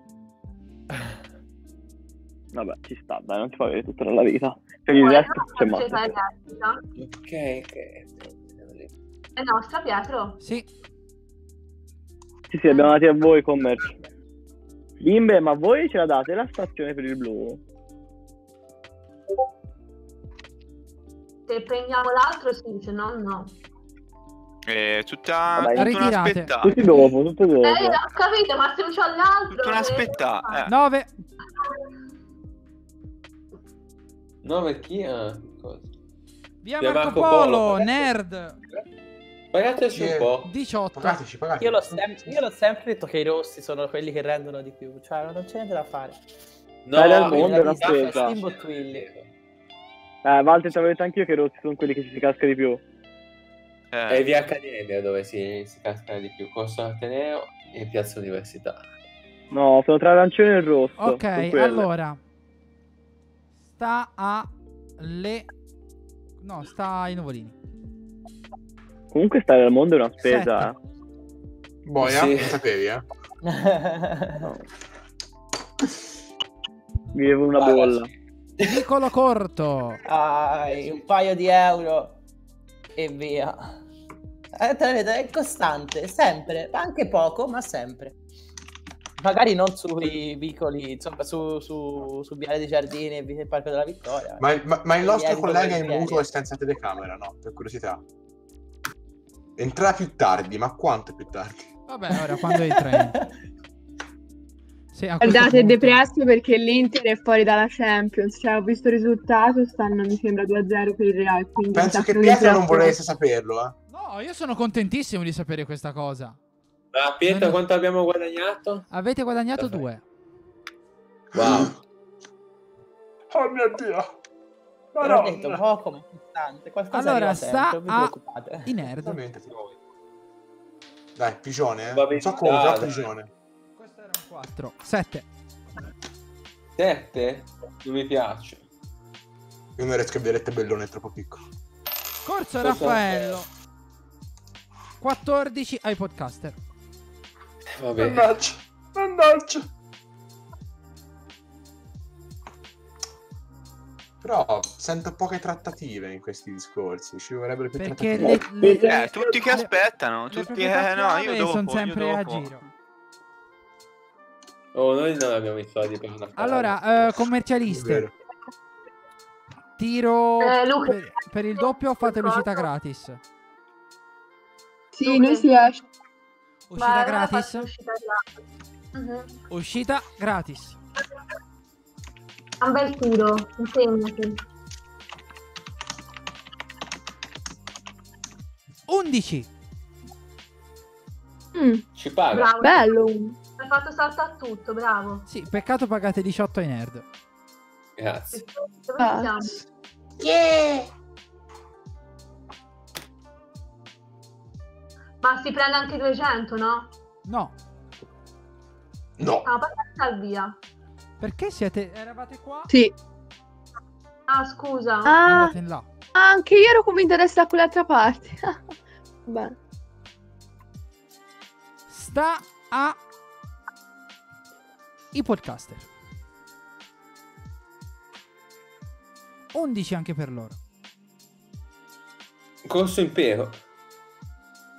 Vabbè, ci sta, dai, non si può avere tutto nella vita. Per il resto c'è Società male. elettrica. Ok. È nostra, Pietro? Sì. Sì, abbiamo dati a voi commercio. Bimbe, ma voi ce la date la stazione per il blu? Se prendiamo l'altro sì, se no no. Tutta Vabbè, una ritirate. aspettata. Tutti dopo. Ho capito, ma se non c'ho l'altro... Tutta una aspettata. 9. 9 chi? Ah, cosa? Via Via Marco Marco Polo, Polo. nerd. Pagateci un po'. 18. Pagateci. Io l'ho sempre detto che i rossi sono quelli che rendono di più, cioè non c'è niente da fare. No, Dai, dal mondo La è una lista è spesa. Steamboat Willy. Walter, ti avevo detto anch'io che i rossi sono quelli che ci si casca di più. È via Accademia dove si casca di più. Corso Ateneo e Piazza Università. No, sono tra l'arancione e il rosso. sono Ok, quelle. allora. Sta a le... No, sta ai Nuvolini. Comunque stare al mondo è una spesa. Boia, Sì. non sapevi, eh? Vivevo una Guarda, bolla. Piccolo corto. Un paio di euro e via. Te la vedo, è costante, sempre, anche poco, ma sempre. Magari non sui vicoli, insomma, su Viale dei Giardini e il Parco della Vittoria. Ma il nostro Lievito collega in volentieri. mutuo è senza telecamera, no? Per curiosità. Entrerà più tardi, ma quanto più tardi? Vabbè, ora quando entra. Sì, a questo Guardate, è punto- depresso perché l'Inter è fuori dalla Champions. Cioè, ho visto il risultato, stanno, mi sembra, 2-0 per il Real. Quindi Penso mi sa che un Pietro non disastro. volesse saperlo, eh. No, io sono contentissimo di sapere questa cosa. Ma Pietro, quanto abbiamo guadagnato? Avete guadagnato 2. Wow. Oh mio Dio. L'ho detto poco, ma costante. Qualcosa Allora, arriva sempre, sta non vi a preoccupate. i nerd. Esattamente, sì. Dai, pigione, eh. Va Non bene, so come, dai, però dai. pigione. Questo era un 4. 7. 7? Non mi piace. Io non riesco a vedere Bellone, è troppo piccolo. Corso Raffaello. 14 ai podcaster. Vabbè. Mannaggia. Però sento poche trattative in questi discorsi. Ci vorrebbero più Perché trattative. Tutti che aspettano. le Tutti proprietà no, io chiave dopo. sono sempre io a dopo. giro. Oh, noi non abbiamo i soldi per una Allora, È commercialiste. vero. Tiro Luca. per il doppio fate l'uscita gratis. Sì, noi si esce. Uscita Ma allora gratis. faccio l'uscita gratis. Uscita gratis. Un bel tiro, impegnati. 11. Ci paga. Bravo. Bello. Hai fatto saltare tutto, bravo. Sì, peccato pagate 18 ai nerd. Grazie. Dove Ah. siamo? Ma si prende anche 200, no? No, No. Ah, passa al via. perché eravate qua? Sì. Ah, scusa. Ah, Andate in là. anche io ero convinta di essere da quell'altra parte. Beh. Sta a i podcaster. 11 anche per loro. Corso Impero.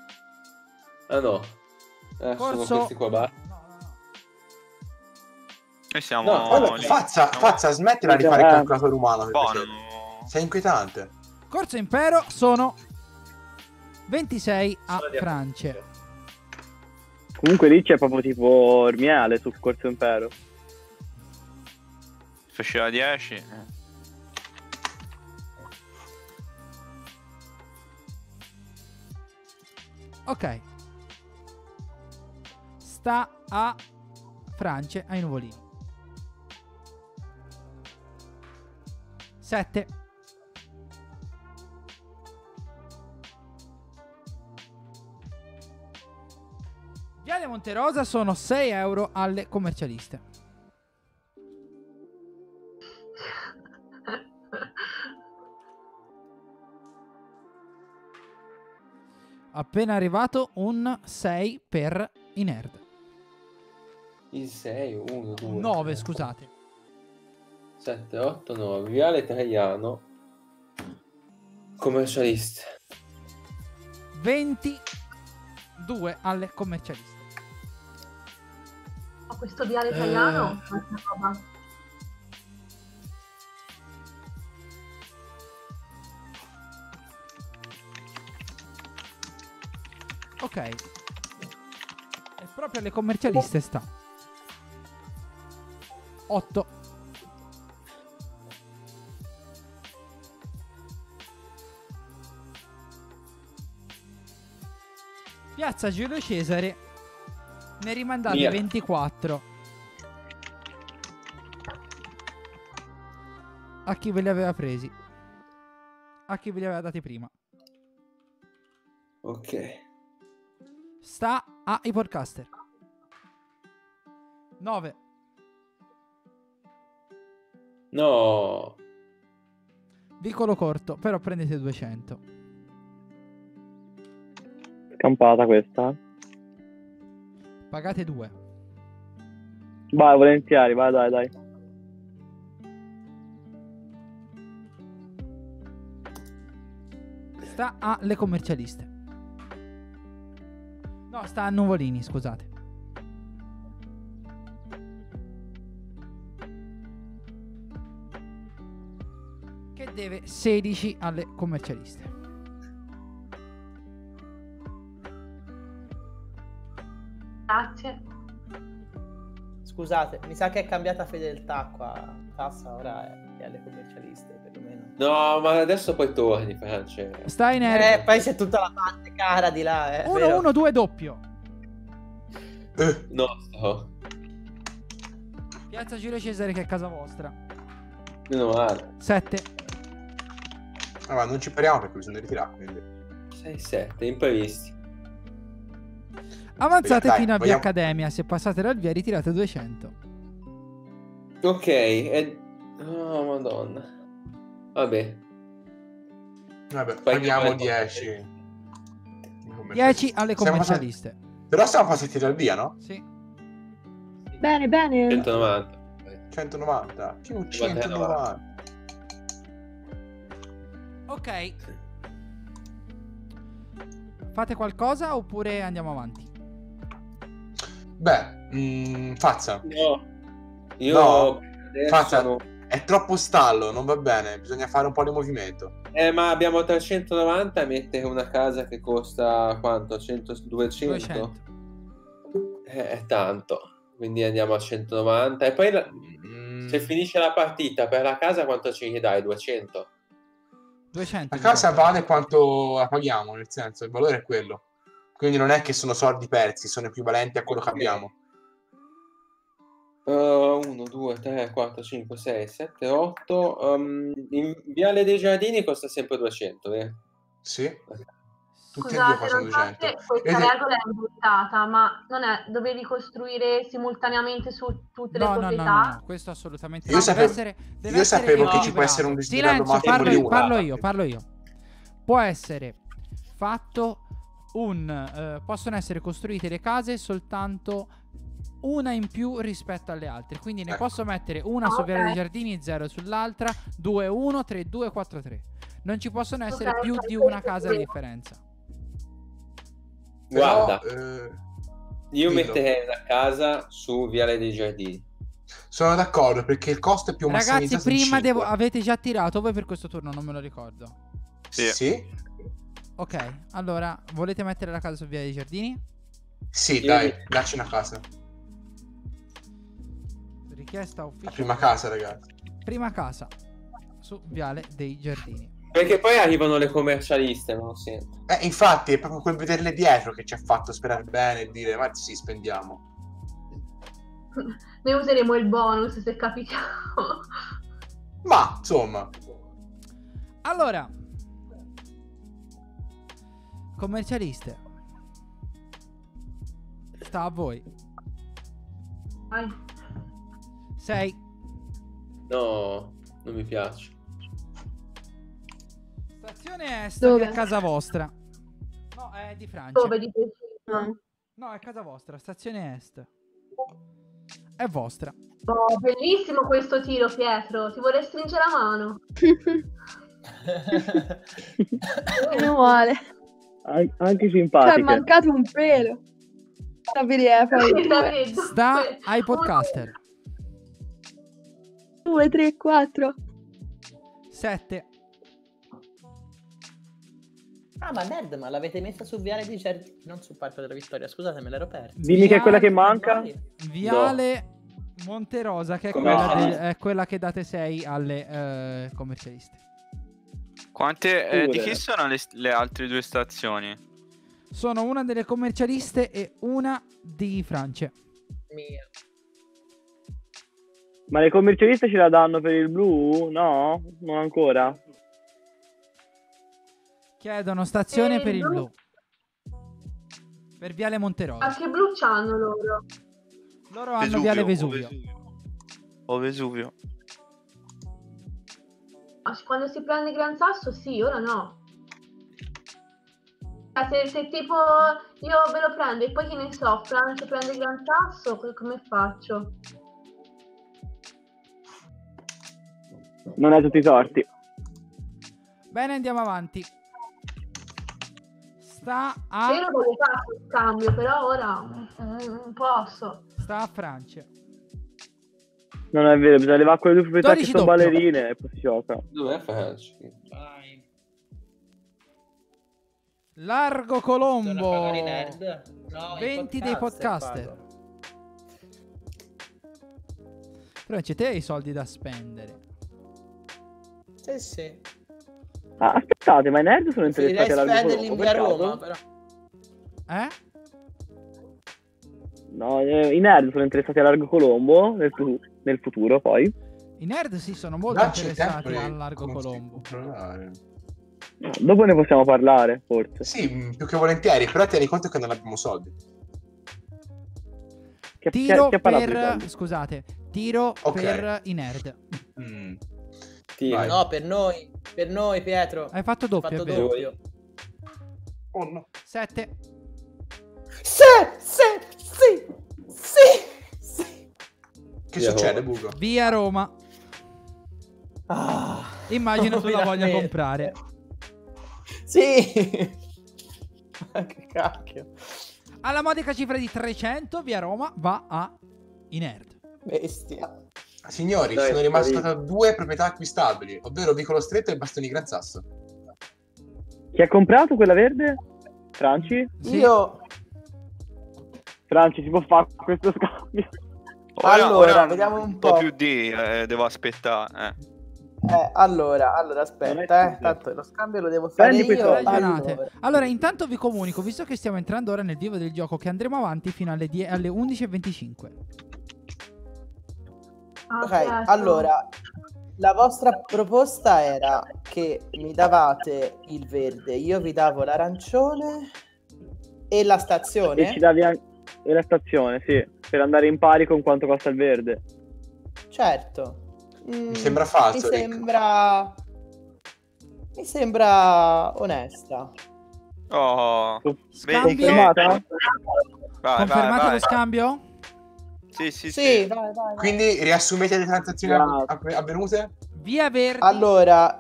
Ah no. Sono Corso questi qua basta. No. Noi siamo... No, Allora, Fazza, smettila di fare il calcolatore umano. Boh, perché sei inquietante. Corso Impero sono 26 a Sono di Francia. Comunque lì c'è proprio tipo Ormiale sul Corso Impero. Faceva 10. Ok. Sta a Francia, ai Nuvolini. 7. Viale Monterosa sono 6 euro alle commercialiste. Appena arrivato un 6 per i nerd. Il 6, 1, 2, 9, scusate. 7, 8, 9. Viale Italiano. Commercialista. 22 alle commercialiste. Ma questo viale italiano? Quanta roba. Ok. E proprio alle commercialiste sta 8. Piazza Giulio Cesare ne rimandate Via. 24. A chi ve li aveva presi? A chi ve li aveva dati prima? Ok. Sta a i podcaster 9. No. Vicolo corto, però prendete 200. Scampata questa. Pagate 2. Vai, volentieri, vai, dai. Sta alle commercialiste. No, sta a Nuvolini, scusate. Che deve 16 alle commercialiste. Grazie. Scusate, mi sa che è cambiata fedeltà qua. Tassa ora è alle commercialiste, perlomeno. No, ma adesso poi torni, Francia. Sta in aereo. Poi c'è tutta la parte cara di là. 1 1 2 doppio. No, sto. Piazza Giulio Cesare che è casa vostra. Meno male. 7. Ma non ci pariamo perché bisogna ritirare. Quindi. 6, 7, imprevisti. Avanzate Dai, fino a Via vogliamo- Accademia. Se passate dal via ritirate 200. Ok, oh madonna. Vabbè. Vabbè, Poi paghiamo che- 10. 10 alle Siamo commercialiste. Però siamo passati dal via, no? Sì. Bene, bene. 190. 190 più 190. Ok. Fate qualcosa oppure andiamo avanti? Beh, Fazza. No. Io No, adesso Fazza, no. è troppo stallo, non va bene. Bisogna fare un po' di movimento. Ma abbiamo 390 e mettere una casa che costa quanto? 100, 200? 200. È tanto. Quindi andiamo a 190 e poi se finisce la partita per la casa quanto ci dai? 200? 200. La casa diciamo. vale quanto la paghiamo, nel senso, il valore è quello. Quindi non è che sono soldi persi, sono equivalenti a quello che abbiamo. 1, 2, 3, 4, 5, 6, 7, 8. In Viale dei Giardini costa sempre 200, vero? Sì. Tutti e due Scusate, costano non so 200. se questa Ed è- regola è buttata, ma non è, dovevi costruire simultaneamente su tutte le No, no, proprietà? no, questo assolutamente Io no. sapevo- deve io essere sapevo che ci equilibrato. può essere un desiderando Silenzio, massimo di una. parlo io. Può essere fatto possono essere costruite le case soltanto una in più rispetto alle altre. Quindi ne Ecco. posso mettere una su Viale dei Giardini, 0 sull'altra, 2, 1, 3, 2, 4, 3. Non ci possono essere Ok, più ok, di una questo casa sì. di differenza. Però, Guarda, io dillo. metterei una casa su Viale dei Giardini. Sono d'accordo perché il costo è più Ragazzi, massimizzato in prima 5. avete già tirato voi per questo turno, non me lo ricordo. Sì. Sì? Ok, allora, volete mettere la casa su Via dei Giardini? Sì, Io- dai, dacci una casa. Richiesta La ufficiale. prima casa, ragazzi. Prima casa su Viale dei Giardini. Perché poi arrivano le commercialiste, non lo sento. Infatti, è proprio quel vederle dietro che ci ha fatto sperare bene e dire, ma sì, spendiamo. Noi useremo il bonus se capitiamo. Ma, insomma, Allora, commercialiste, sta a voi. Vai. 6. No, non mi piace. Stazione est, Dove? che è casa vostra. No, è di Francia. Dove di preciso? No, è casa vostra. Stazione est. È vostra. Oh, bellissimo questo tiro, Pietro. Ti vorrei stringere la mano. Meno male. Anche Cioè, è simpatiche. mancato un pelo. Stabilire poi Davvero. Sta ai podcaster. 2, 3, 4. 7. Ah, ma Nerd, ma l'avete messa su Viale dei Giardini, non sul Parco della Vittoria, scusate, me l'ero persa. Dimmi che è quella che manca. Viale Monterosa, che è Come quella, no? è quella che date 6 alle commercialiste. Pure. Di chi sono le altre due stazioni? Sono una delle commercialiste e una di Francia. Mia. Ma le commercialiste ce la danno per il blu? No? Non ancora? Chiedono stazione il per il blu. blu. Per Viale Monterosa. Ma che blu c'hanno loro? Loro hanno Viale o Vesuvio. O Vesuvio. Ah, quando si prende Gran Sasso sì, ora no. Se tipo io ve lo prendo e poi che ne so, Francia prende Gran Sasso, come faccio? Non hai tutti i torti. Bene, andiamo avanti. Sta Io a non voglio fare questo scambio, però ora non posso. sta a Francia. Non è vero, bisogna levare quelle due proprietà che 12 sono doppio. ballerine e poi si gioca. Dov'è Francia? Largo Torna a Colombo. pagare i Nerd? No, 20 dei podcaster. Però c'è te i soldi da spendere. Sì, sì. Ah, aspettate, ma i nerd sono Preferirei interessati all'Argo spenderli in Colombo, via per caso? Roma, però. Eh? No, i nerd sono interessati all'Argo Colombo nel futuro, poi. I nerd sì, sono molto dacci il interessati tempo di al Largo Colombo. controllare. No, dopo ne possiamo parlare, forse. Sì, più che volentieri, però tieni conto che non abbiamo soldi. Tiro chi ha parlato di per... soldi? Scusate. Tiro Ok. per i nerd. Mm. Tiro. Vai. No, per noi, Pietro. Hai fatto Hai doppio, fatto è vero. doppio. Oh no. 7. Sì. Che Via succede, Roma. Bugo? Via Roma. Ah, Immagino tu la voglia finalmente. comprare. Sì. Che cacchio. Alla modica cifra di 300, Via Roma va a i nerd. Bestia. Signori, Dai, sono rimaste Parigi. due proprietà acquistabili, ovvero Vicolo Stretto e Bastoni Gran Sasso. Chi ha comprato quella verde? Franci? Sì. Io Franci, si può fare questo scambio? Allora, vediamo un po'. più di devo aspettare. Allora, Non aspetta, è tanto lo scambio lo devo fare Prendi io. questo. Ragionate. Allora, intanto vi comunico, visto che stiamo entrando ora nel vivo del gioco, che andremo avanti fino alle 11:25. Ah, Ok, certo. allora, la vostra proposta era che mi davate il verde, io vi davo l'arancione e la E ci stazione. davi anche la stazione, sì, per andare in pari con quanto costa il verde. Certo. Mi sembra falso, Mi Rick. sembra onesta. Oh, Scambio. Confermata? vai, Confermate vai. lo scambio? Sì, sì, Sì, sì. vai. Quindi riassumete le transazioni Grazie. avvenute? Via Verdi. Allora,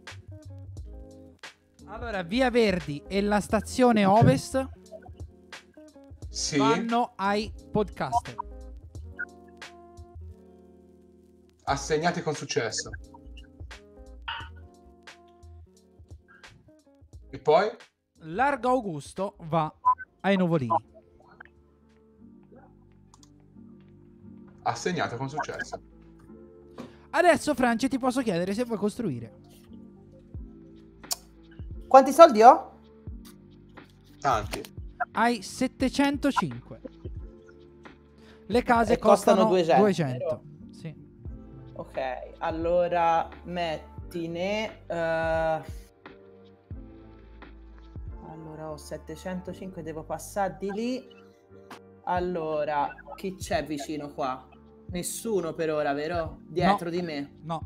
Allora, Via Verdi e la stazione Ovest Sì. vanno ai podcaster. Assegnate con successo. E poi? Largo Augusto va ai Nuvolini. Assegnato con successo. Adesso, Francia, ti posso chiedere se vuoi costruire. Quanti soldi ho? Tanti. Hai 705. Le case E costano 200, 200. vero? Sì. Ok, allora mettine... Allora ho 705, devo passare di lì. Allora, chi c'è vicino qua? Nessuno per ora, vero? Dietro di me? No.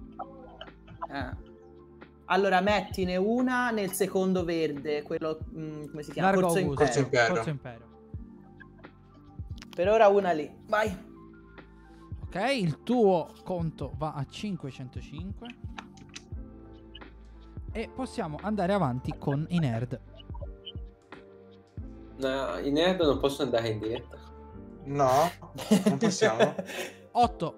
Allora mettine una nel secondo verde, quello come si chiama? Largo Corso Augusto. Impero. Corso Impero. Per ora una lì, vai. Ok, il tuo conto va a 505. E possiamo andare avanti con i nerd. No, i nerd non possono andare in diretta. No, non possiamo. 8.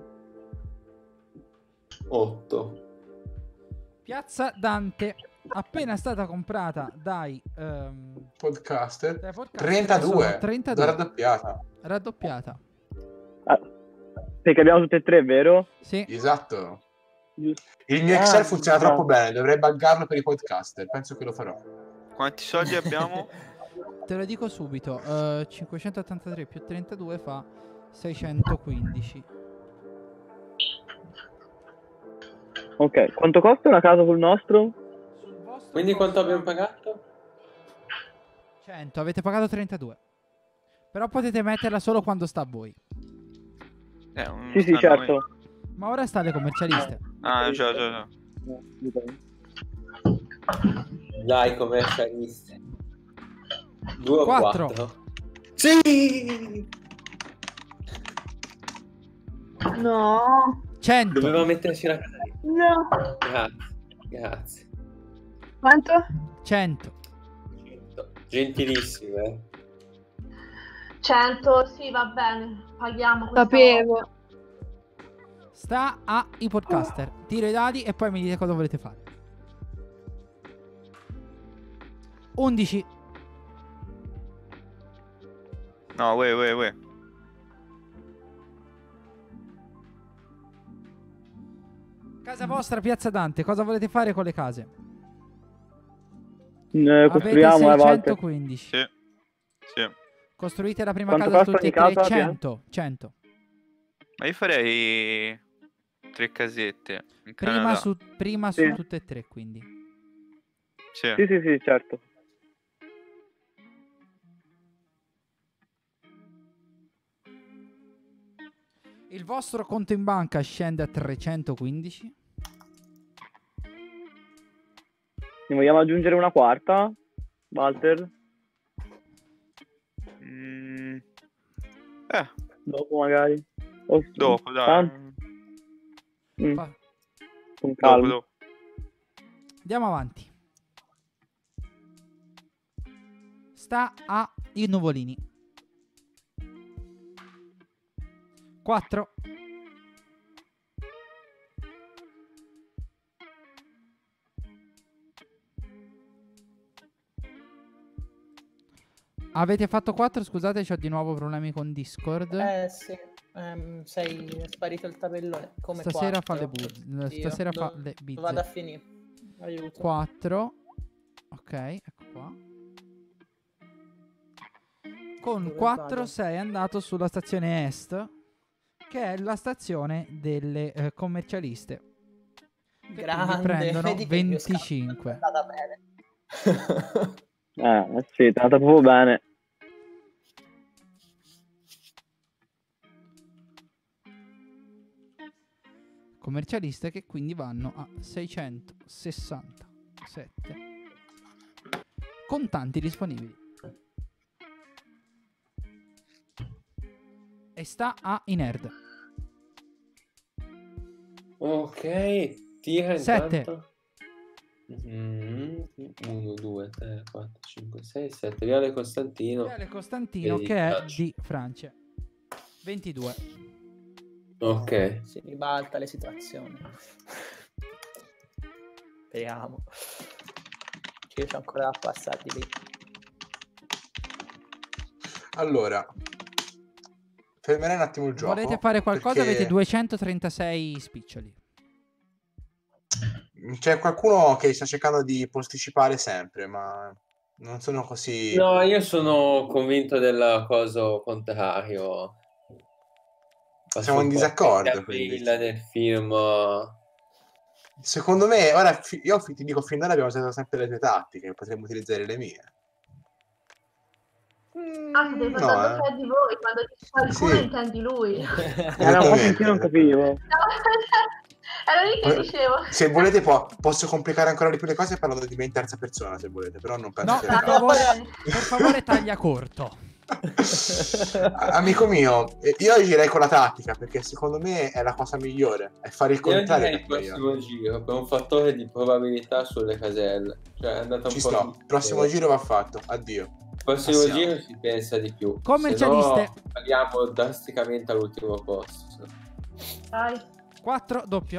8. Piazza Dante, appena stata comprata dai Podcaster. 32. 32. Raddoppiata. Raddoppiata. Perché abbiamo tutte e tre, vero? Sì. Esatto. Giusto. Il mio Excel funziona no. troppo bene, dovrei buggarlo per i podcaster. Penso che lo farò. Quanti soldi abbiamo? Te lo dico subito. 583 più 32 fa 615. Ok, quanto costa una casa sul nostro? Quindi quanto abbiamo pagato? 100, avete pagato 32. Però potete metterla solo quando sta a voi. Sì, certo. Ma ora sta alle commercialiste. Ah, già. Dai, commercialiste. 2 o 4. 4? Sì! No. 100. Doveva metterci la casa lì. No. Grazie. Quanto? 100. Gentilissimo, 100, sì, va bene. Paghiamo questa Sapevo. volta. Sta a i podcaster. Tiro i dadi e poi mi dite cosa volete fare. 11. No, uè. Casa vostra, Piazza Dante. Cosa volete fare con le case? Costruiamo Avete a volte. 615. Sì. Costruite la prima Quanto casa su costa tutti e ogni tre. casa, 100. Ma io farei 3 casette in Canada. Prima Sì. su tutte e tre, quindi. Sì. Sì, certo. Il vostro conto in banca scende a 315. Ne vogliamo aggiungere una quarta, Walter? Dopo magari. Dopo, dai. Con calma. Dopo. Andiamo avanti. Sta a i Nuvolini. 4. Avete fatto 4? Scusate, c'ho di nuovo problemi con Discord. Sì. Sei sparito il tabellone. Come Stasera 4. fa le bizze. Stasera fa le bizze. Vado a finire. Aiuto. 4. Ok, ecco qua. Con Dove 4 vado? sei andato sulla stazione Est, che è la stazione delle commercialiste. Che quindi Grande. prendono Vedi che il mio 25. è andata bene. Sì, è andata proprio bene. Commercialiste che quindi vanno a 667 contanti disponibili. E sta a Inerd. Ok, tira 7. intanto. 1, 2, 3, 4, 5, 6, 7. Viale Costantino. Viale Costantino Vedi, che è calcio. di Francia. 22. Ok. Si ribalta le situazioni. Speriamo. Ci riesco ancora a passare di lì. Allora, fermerei un attimo il gioco. Volete fare qualcosa? perché Avete 236 spiccioli. c'è qualcuno che sta cercando di posticipare sempre, ma non sono così... No, io sono convinto del coso contrario. Siamo in disaccordo, Christian quindi. Bale nel film. Secondo me, ora io ti dico, fin da ora abbiamo usato sempre le tue tattiche, potremmo utilizzare le mie. Ah, siete No, parlando tra di voi, quando dici qualcuno Sì. intendi lui. No, infatti io non capivo. Era lì che dicevo. Se volete posso complicare ancora di più le cose parlando di me in terza persona, se volete, però non penso No, che... per favore taglia corto. Amico mio, io agirei con la tattica, perché secondo me è la cosa migliore, è fare il Io contrario. direi il prossimo giro per un fattore di probabilità sulle caselle. Cioè è andata un Ci po' sto, tutto. prossimo giro va fatto, addio. Prossimo Passiamo. giro si pensa di più. Commercialiste. Se no, andiamo drasticamente all'ultimo posto. Dai. 4 doppio.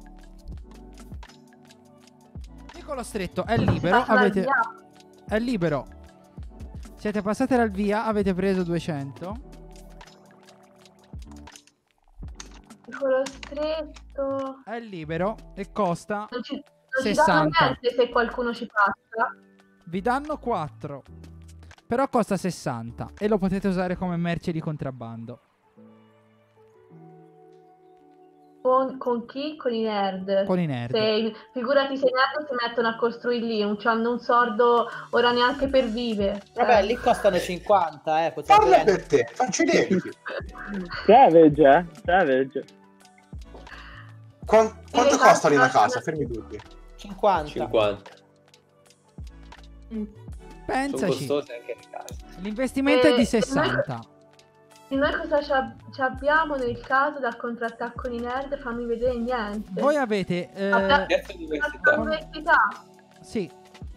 Piccolo stretto è libero. Passala Avete... via. È libero. Siete passati dal via. Avete preso 200. Piccolo stretto. È libero e costa Non ci danno 60. niente se qualcuno ci passa. Vi danno 4. Però costa 60 e lo potete usare come merce di contrabbando. Con chi? Con i nerd. Con i nerd. Figurati se i nerd si mettono a costruire lì, non c'hanno un sordo ora neanche per vivere. Vabbè, lì costano 50, Parla per te, faccio i debiti. Savage. Quanto costa lì una casa? Fermi tutti. 50. Pensaci. Sono costose anche le case. L'investimento è di 60. E noi cosa ci abbiamo nel caso dal contrattare con i nerd? Fammi vedere niente. Voi avete... Terza università. Università. Sì.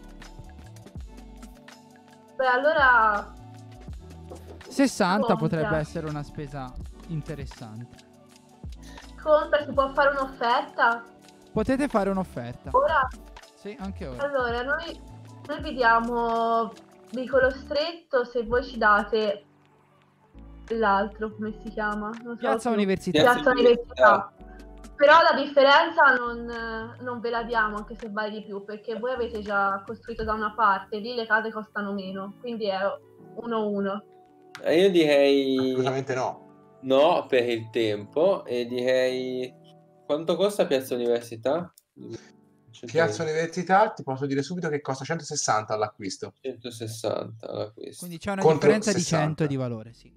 Beh, allora 60 Conta. potrebbe essere una spesa interessante. conta, si può fare un'offerta? Potete fare un'offerta. Ora? Sì, anche ora. Allora, noi vi diamo vicolo stretto se voi ci date l'altro, come si chiama? Non so Piazza più. Università. Piazza Università. Però la differenza non ve la diamo, anche se vale di più, perché voi avete già costruito da una parte, lì le case costano meno, quindi è 1-1. Io direi... Assolutamente no. No, per il tempo. E direi... Quanto costa Piazza Università? Piazza Università ti posso dire subito che costa 160 all'acquisto. 160 all'acquisto. Quindi c'è una Contro differenza di 60. 100 di valore, sì.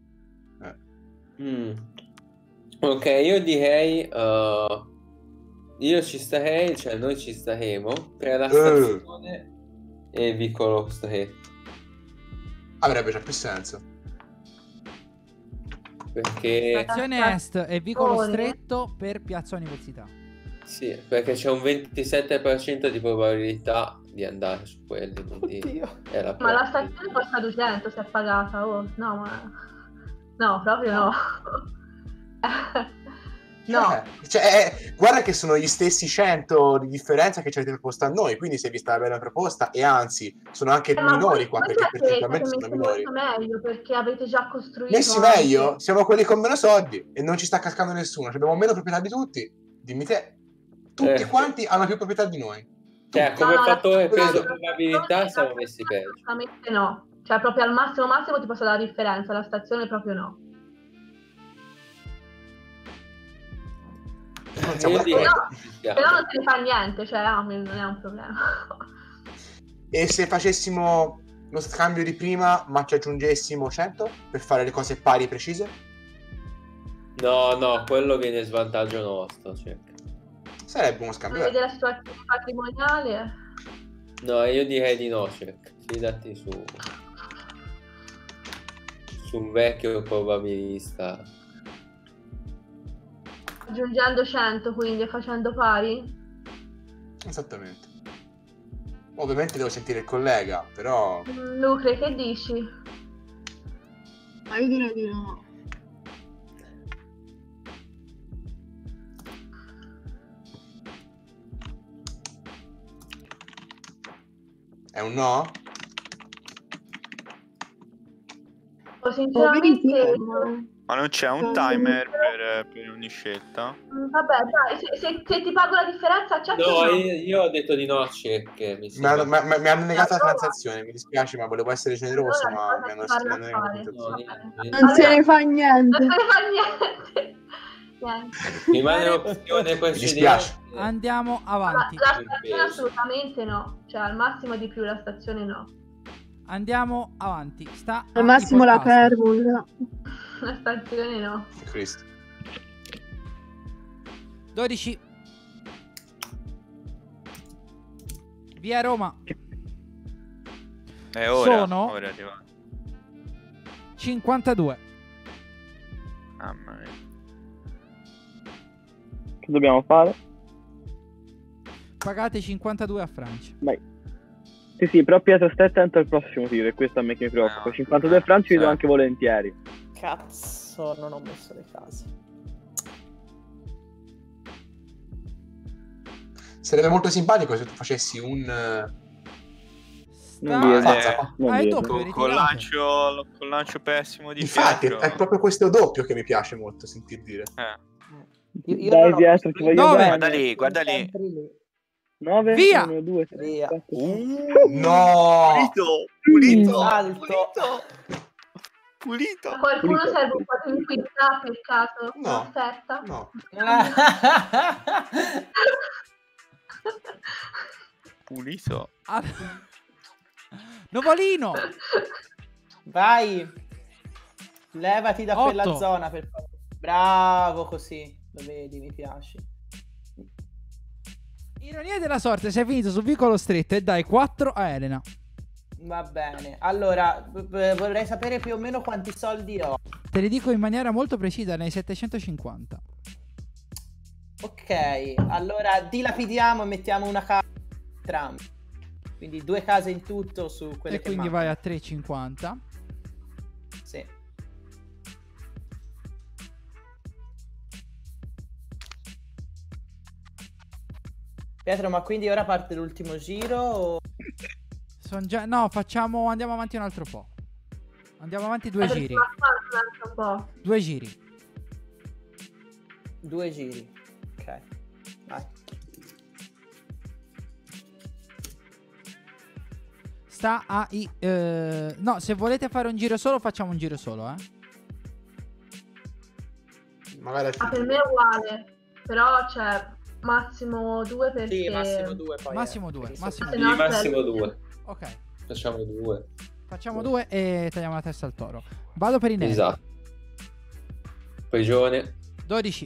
Ok, io direi io ci starei, cioè noi ci staremo per la stazione e il vicolo stretto. Avrebbe già più senso. Perché Stazione Est e vicolo stretto per Piazza Università. sì, perché c'è un 27% di probabilità di andare su quelli, quindi è la Ma la stazione costa 200 se è pagata, oh. No, ma... No, proprio no. No. Guarda che sono gli stessi 100 di differenza che ci avete proposto a noi, quindi si è vista la bella proposta e anzi sono anche minori qua, perché percentualmente sono minori. Meglio perché avete già costruito. Messi meglio? Siamo quelli con meno soldi e non ci sta cascando nessuno, abbiamo meno proprietà di tutti. Dimmi te, tutti quanti hanno più proprietà di noi. Cioè, come fattore peso probabilità siamo messi peggio. Assolutamente no. Cioè, proprio al massimo ti posso dare la differenza, la stazione proprio no. Però non se ne fa niente, cioè non è un problema. E se facessimo lo scambio di prima, ma ci aggiungessimo 100 per fare le cose pari e precise? No, quello viene a svantaggio nostro. Cioè. Sarebbe uno scambio. Vuoi vedere la situazione patrimoniale? No, io direi di no, Cec. Fidati su un vecchio probabilista. Aggiungendo 100 quindi e facendo pari? Esattamente. Ovviamente devo sentire il collega, però... Lucre, che dici? Ma io direi di no. È un no? Sinceramente, Ma non c'è un timer per ogni scelta? vabbè, dai, se ti pago la differenza, accetto. No, io ho detto di no a Check. Mi hanno negato la transazione, mi dispiace, ma volevo essere generoso, ma mi hanno negato la transazione. Non se ne fa niente. Non se ne fa niente. Rimane l'opzione Mi dispiace. Andiamo avanti. La stazione assolutamente no, cioè al massimo di più la stazione no. Andiamo avanti. Sta Al massimo la Permul. La stazione no. Cristo. 12. Via Roma. È ora. Sono Ora è arrivato. 52. Mamma mia. Che dobbiamo fare? Pagate 52 a Francia. Vai. Sì, però Pietro stai attento al prossimo tiro, e questo a me che mi preoccupa. 52 franci li do anche volentieri. Cazzo, non ho messo le case. Sarebbe molto simpatico se tu facessi un... Con lancio pessimo di Infatti, Pietro. è proprio questo doppio che mi piace molto sentir dire. Io Dai Pietro, ti voglio bene. Guarda lì. 9, Via! 1, 2, 3, Via. 4, No! Pulito! A qualcuno serve un po' di liquidità per caso? No. Aspetta. No. Pulito. Novolino. Vai. Levati da 8. quella zona per favore. Bravo, così. Lo vedi, mi piaci. Ironia della sorte, sei finito sul vicolo stretto e dai 4 a Elena. Va bene. Allora, vorrei sapere più o meno quanti soldi ho. Te li dico in maniera molto precisa, nei 750. Ok, allora dilapidiamo e mettiamo una casa entrambi. Quindi 2 case in tutto su quelle E che quindi mancano. vai a 3,50. Sì. Pietro, ma quindi ora parte l'ultimo giro? O... No, andiamo avanti un altro po'. Andiamo avanti 2 giri. 2 giri. 2 giri. Ok. Vai. Sta a no, se volete fare un giro solo, facciamo un giro solo, Magari Per me è uguale, però c'è massimo 2 perché... Sì, massimo 2 poi. Massimo 2. Massimo Se 2. no, Massimo 2. Ok. Facciamo 2. Facciamo 2 e tagliamo la testa al toro. Vado per i neri. Esatto. Prigione. 12.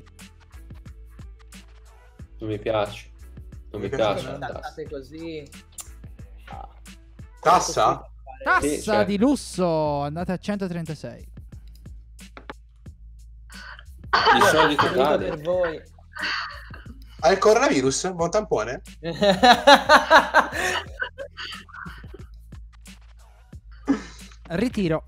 Non mi piace. Non mi piace piace. State così. Tassa? Tassa Sì, certo. di lusso. Andate a 136. I soldi Rido totali. per voi. Hai il coronavirus? Buon tampone? Ritiro.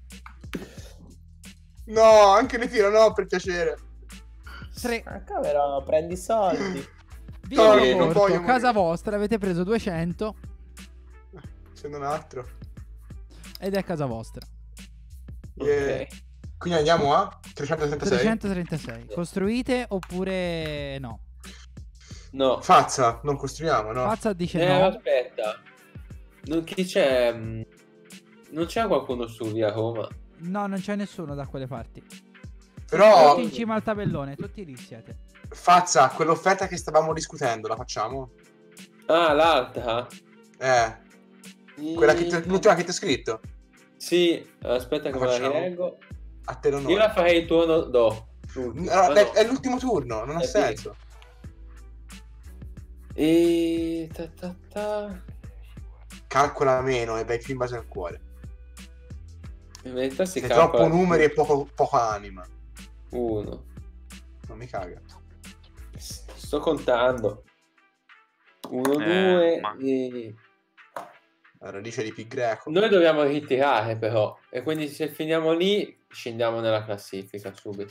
No, anche ritiro no, per piacere. 3. Però prendi i soldi. Via No, non Porto, voglio casa morire. vostra, avete preso 200 Sendo un altro. ed è casa vostra. Yeah. Quindi andiamo a 336. 336. Costruite oppure no? No. Fazza, non costruiamo, no? Fazza dice no. Aspetta. Chi c'è? Non c'è qualcuno su via Roma? No, non c'è nessuno da quelle parti. Però Tutti in cima al tabellone, tutti lì siete. Fazza, quell'offerta che stavamo discutendo, la facciamo? Ah, l'altra? Quella l'ultima che ti ho scritto. Sì, aspetta che me la facciamo? rileggo. A te l'onore. Io la farei il turno dopo. No, è l'ultimo turno, non ha senso. E... Calcola meno e vai più in base al cuore. In verità si Sei calcola troppo numeri e poca anima. 1. Non mi caga. Sto contando. 1, 2 ma- e... La radice di pi greco. Noi dobbiamo ritirare però. E quindi se finiamo lì scendiamo nella classifica subito.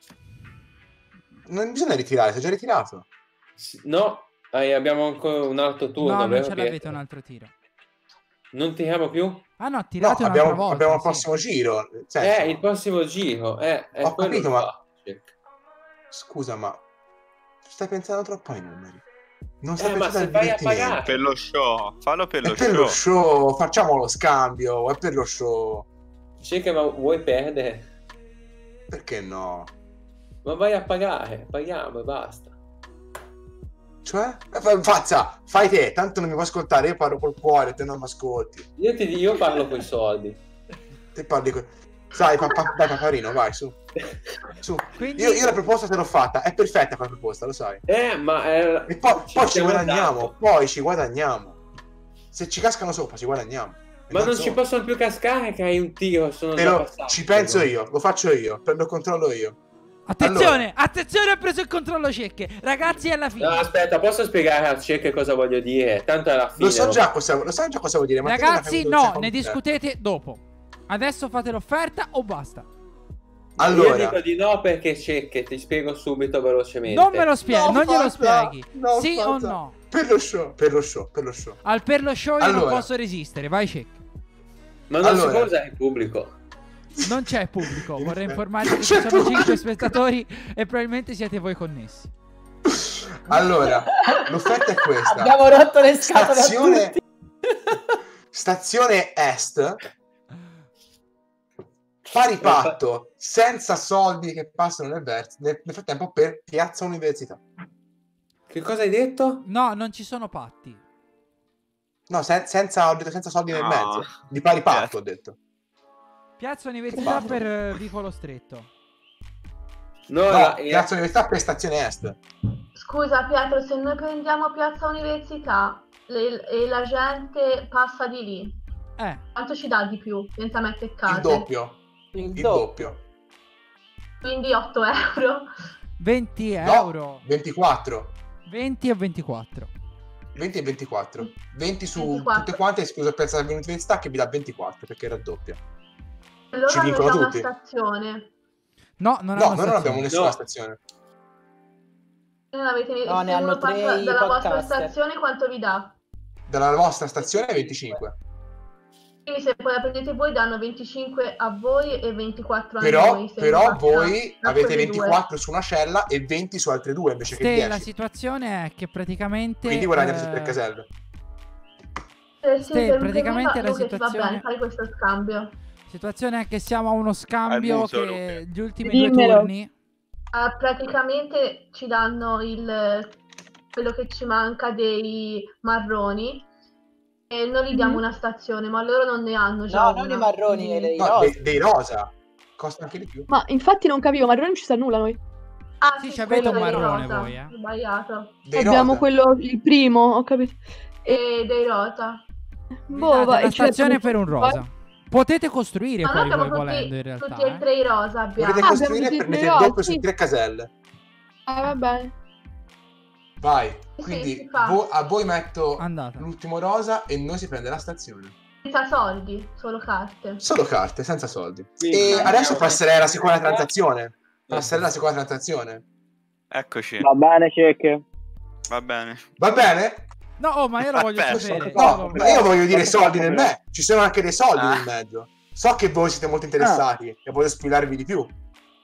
Non bisogna ritirare, sei già ritirato. No, abbiamo ancora un altro turno. No, non vero, ce Pietro? l'avete un altro tiro. Non tiriamo più? Ah no, No, tirate un'altra abbiamo volta. il sì. prossimo giro. nel senso, Il prossimo giro. È Ho quello capito, il ma- fatto. Scusa, ma stai pensando troppo ai numeri. Non stai Ma pensando se al vai a divertimento. pagare. Per lo show, fallo per È lo per lo show. show, facciamo lo scambio, è per lo show. Cerca, ma vuoi perdere? Perché no? Ma vai a pagare, paghiamo e basta. Cioè? Fazza, fai te, tanto non mi puoi ascoltare, io parlo col cuore, te non mi ascolti. Io parlo con i soldi. Te parli con... Sai, vai Paparino, vai, su. Su. Quindi- Io la proposta te l'ho fatta, è perfetta quella proposta, lo sai. Ma E poi ci stiamo guadagniamo, andando. poi ci guadagniamo. Se ci cascano sopra, ci guadagniamo. E Ma non tanto- ci possono più cascare che hai un tiro, sono già Però passato. ci penso io, lo faccio io, prendo il controllo io. Attenzione, attenzione, ho preso il controllo cecche. Ragazzi, è alla fine. No, aspetta, posso spiegare a Cecche cosa voglio dire? Tanto alla fine. Lo so già cosa vuol dire, ma te non Ragazzi, hai capito no, il ne secondo discutete dopo. Adesso fate l'offerta o basta? Allora. Io dico di no perché Cecche, ti spiego subito velocemente. Non me lo spieghi, No, non glielo forza, spieghi. no, Sì o forza. no? Per lo show, per lo show, per lo show. Al per lo show io non Allora. posso resistere, vai check. Ma non si Allora. può usare il pubblico. Non c'è pubblico, vorrei informarvi che C'è ci sono pubblico. 5 spettatori e probabilmente siete voi connessi. Allora, l'offerta è questa. Abbiamo rotto le scatole a Stazione, tutti. stazione est, pari patto, senza soldi che passano nel frattempo per Piazza Università. Che cosa hai detto? No, non ci sono patti. No, senza soldi nel No. mezzo. Di pari patto, ho detto. Piazza Università Che per Vicolo Stretto. No, No, Piazza Università per stazione est. Scusa Pietro, se noi prendiamo Piazza Università e la gente passa di lì, quanto ci dà di più lentamente e case? Il doppio. Il doppio. Quindi 8 euro. 20 No, euro. 24. 20 o 24? 20 e 24. 20 su 24. tutte quante, escluso Piazza Università che vi dà 24 perché raddoppia. Loro Ci hanno vincono già una tutti. stazione. No, non No, hanno noi non abbiamo stazione. nessuna No. stazione. Non avete No, se ne hanno uno passa 3 i dalla vostra podcaster. stazione quanto vi dà? Dalla vostra stazione è 25. Quindi se poi la prendete voi danno 25 a voi e 24 a Però, noi. se però uno passa voi da avete quelle 24 su una cella e 20 su altre due invece che La 10. situazione è che praticamente Quindi guadagnate su 3 caselle. due. Sì, Ste, per un praticamente primo la Luca, va situazione- bene, fai questo scambio. situazione è che siamo a uno scambio Al muso, che Luca. gli ultimi Dimmelo. 2 turni. Praticamente ci danno quello che ci manca dei marroni e noi gli diamo una stazione, ma loro non ne hanno già No, una. non i marroni, Quindi- dei No, rosa. dei rosa. Costa anche di più. Ma infatti non capivo, ma non ci sta nulla noi. Ah, Sì, sì, ci avete scusa, un dei marrone rosa. voi, Ho sbagliato. Dei Abbiamo rosa. quello, il primo, ho capito. E dei rosa. Vi Boh, date vai, la ci metto stazione un- per un rosa. Potete costruire Ma noi poi voi abbiamo volendo in realtà. tutti e tre i rosa abbiamo. Potete abbiamo costruire e tutti e prendete tre il doppio rosi. su 3 caselle. Va bene. Vai. Sì, Quindi si fa. a voi metto Andata. l'ultimo rosa e noi si prende la stazione. Senza soldi, solo carte. Solo carte, senza soldi. Quindi, E no, adesso no, passerei alla seconda no. transazione. Passerei alla seconda transazione. Eccoci, Va bene, Cecche. va bene. Va bene? No, oh, ma io lo voglio Vabbè, sapere. No, ma io voglio dire Posso soldi nel sapere? me. Ci sono anche dei soldi Ah. nel mezzo. So che voi siete molto interessati e voglio spoilarvi di più.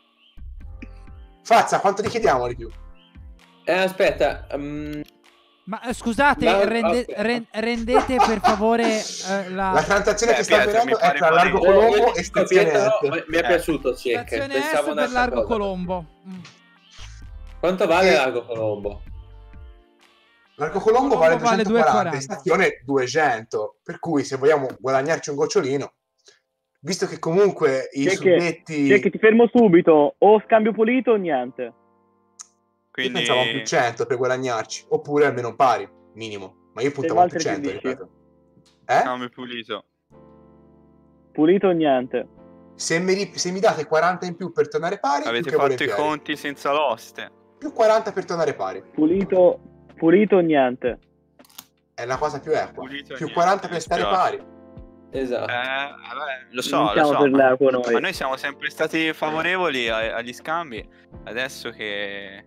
Fazza, quanto ti chiediamo di più? Aspetta, Ma scusate, No, rendete per favore La transazione che sta Pietro, avvenendo mi pare è tra Largo palese. Colombo e Stazione Est. mi è piaciuto Cecche. stazione Pensavo est per un'altra Largo cosa. Colombo. Quanto vale E- Largo Colombo? Largo Colombo vale Colombo vale 240 2,40. e Stazione 200. Per cui se vogliamo guadagnarci un gocciolino, visto che comunque i Cecche, suddetti... Cecche, ti fermo subito. O scambio pulito o niente. Io Quindi pensavo a un più 100 per guadagnarci, oppure almeno un pari, minimo. Ma io puntavo a un più altre 100, che dici? ripeto. Eh? cambio pulito. Pulito o niente. Se mi date 40 in più per tornare pari, più Avete che fatto i volentieri. conti senza l'oste. Più 40 per tornare pari. Pulito o niente. È la cosa più equa. Pulito e Più niente, 40 per mi stare dispiace. pari. Esatto. Vabbè, lo Non so, siamo per l'equo noi. ma noi siamo sempre stati favorevoli agli scambi. Adesso che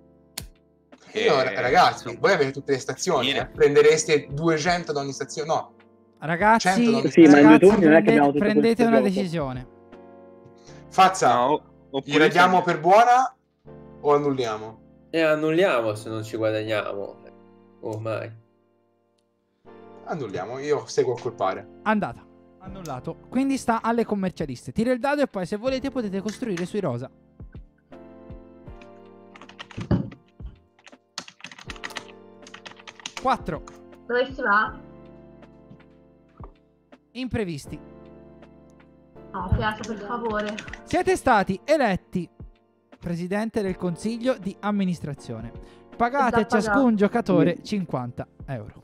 Io, ragazzi, insomma, voi avete tutte le stazioni, finire. prendereste 200 da ogni stazione? No. Ragazzi, 100 Sì, ma in due ragazzi, turni non è che abbiamo tutto prendete questo una gioco. decisione. Fazza, No, gli oppure radiamo per buona o annulliamo? E annulliamo se non ci guadagniamo. Ormai. Annulliamo, io seguo a colpare. Andata. Annullato. Quindi sta alle commercialiste. Tira il dado e poi se volete potete costruire sui rosa. Quattro. Dove si va? Imprevisti. No, Pietro, per favore. Siete stati eletti presidente del consiglio di amministrazione. Pagate È da ciascun giocatore 50 euro.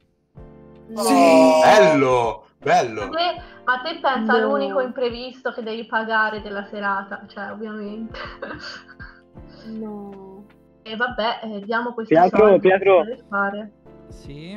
Sì, bello, bello. Ma te pensa No. all'unico imprevisto che devi pagare della serata, cioè ovviamente. No. E vabbè, diamo questi Pietro, soldi. Pietro. Che deve fare? Sì.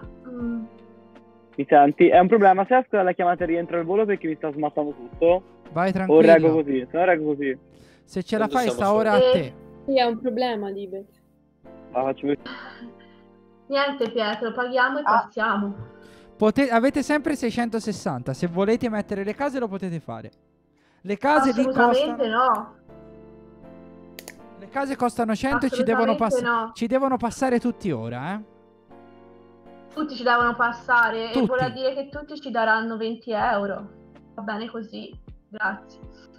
Mi senti? È un problema se esco dalla chiamata e rientro al volo perché mi sta smattando tutto? Vai O tranquillo. reggo così? Se no reggo così. Se ce la Tanto fai siamo sta ora a soli. te. Sì, è un problema, Dibex. La faccio vedere. Niente Pietro, paghiamo e passiamo. Avete sempre 660. Se volete mettere le case lo potete fare. Le case lì Assolutamente costano. no. Le case costano 100 e ci devono, Assolutamente no. ci devono passare tutti ora, Tutti ci devono passare Tutti. e vorrà dire che tutti ci daranno 20 euro. Va bene così, grazie.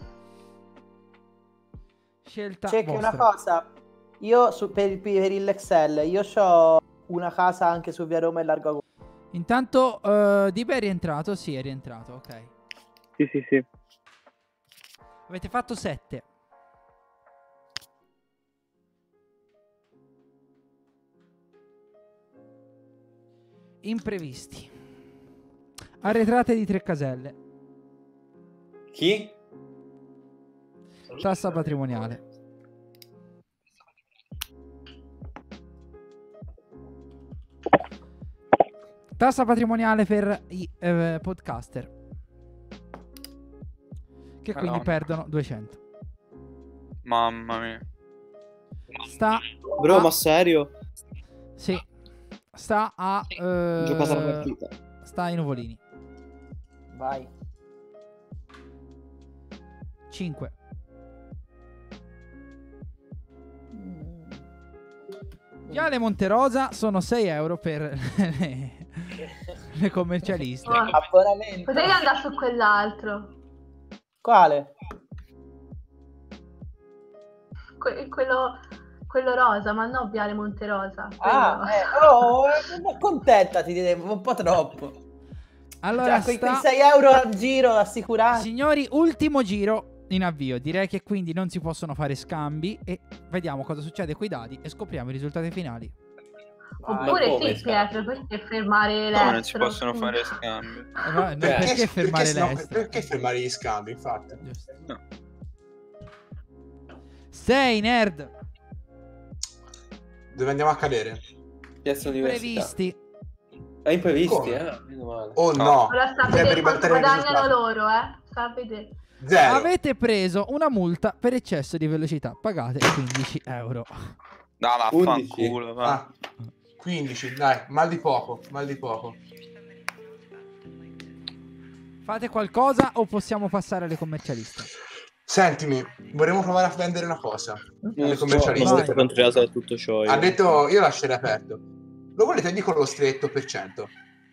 Scelta C'è che vostra. una cosa, io per l'Excel, io ho una casa anche su via Roma e Largo Agosto. Intanto Dibe è rientrato. Sì, è rientrato, ok. Sì. Avete fatto 7. Imprevisti. Arretrate di 3 caselle. Chi? Tassa patrimoniale. Tassa patrimoniale per i podcaster. Che quindi Madonna. perdono 200. Mamma mia. Sta Bro, a- ma serio? Sì. Sta a Giocata la partita. sta ai Nuvolini. Vai. 5. Viale Monterosa sono 6 euro per le commercialiste. Oh, Abbonamento. potevi andare su quell'altro. Quale? Quello rosa, ma no Viale Monterosa. Accontentati, un po' troppo. Allora Cioè, sta... quei 6 euro al giro assicurati. Signori, ultimo giro in avvio. Direi che quindi non si possono fare scambi e vediamo cosa succede coi dadi e scopriamo i risultati finali. Oppure come sì, scambi? Pietro, perché fermare No, l'estero? non si possono fare scambi. Perché fermare l'estero? Perché fermare gli scambi, infatti? Giusto. No. 6 nerd Dove andiamo a cadere? Piazza Università. previsti. Imprevisti, Come? meno male. Oh no, Ora sta a bisogna vedere quanto ribaltare il guadagnano risultato. loro, sta a vedere. Zero. Avete preso una multa per eccesso di velocità. Pagate 15 euro. No, 11. vaffanculo, va. Ah, 15, dai, mal di poco. Fate qualcosa o possiamo passare alle commercialiste? Sentimi, vorremmo provare a vendere una cosa. Alle Vai. commercialiste. Controllato da tutto ciò. Ha detto, io lascerei aperto. Lo volete dico lo stretto per 100?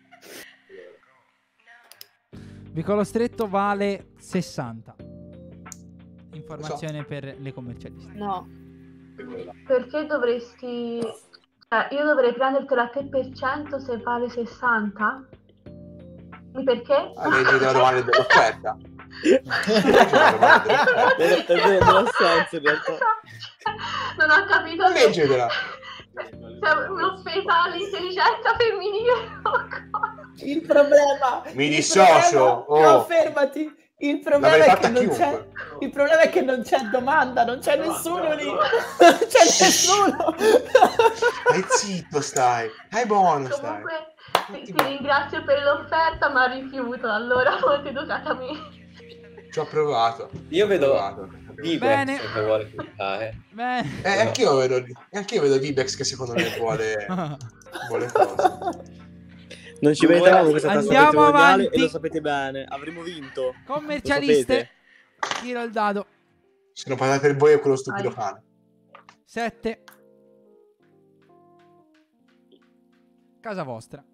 Vicolo stretto vale 60. Informazione per le commercialiste. No. Perché dovresti... Cioè, io dovrei prendertela a te per 100 se vale 60? Perché? Leggi la domanda dell'offerta. Non ha senso in realtà. Non ho capito. Leggetela. C'è un'offesa all'intelligenza femminile. Il problema. Mi il dissocio, problema- No, oh. fermati. Il problema L'avrei è che fatta non c'è. chiunque. Il problema è che non c'è domanda, non c'è nessuno lì. Non c'è nessuno. Stai zitto, stai. Hai bonus, stai. Comunque ti ringrazio per l'offerta, ma rifiuto. Allora molto educata a me. Ci ho provato. Io vedo provato. Bene. Dibex che vuole puntare. Beh, Anch'io vedo Dibex che secondo me vuole cosa. Non ci meritavamo questa tassa Andiamo patrimoniale avanti. e lo sapete bene. Avremmo vinto. Commercialiste. Tiro il dado. Se non parlate per voi è quello stupido Vai. cane. 7. Casa vostra.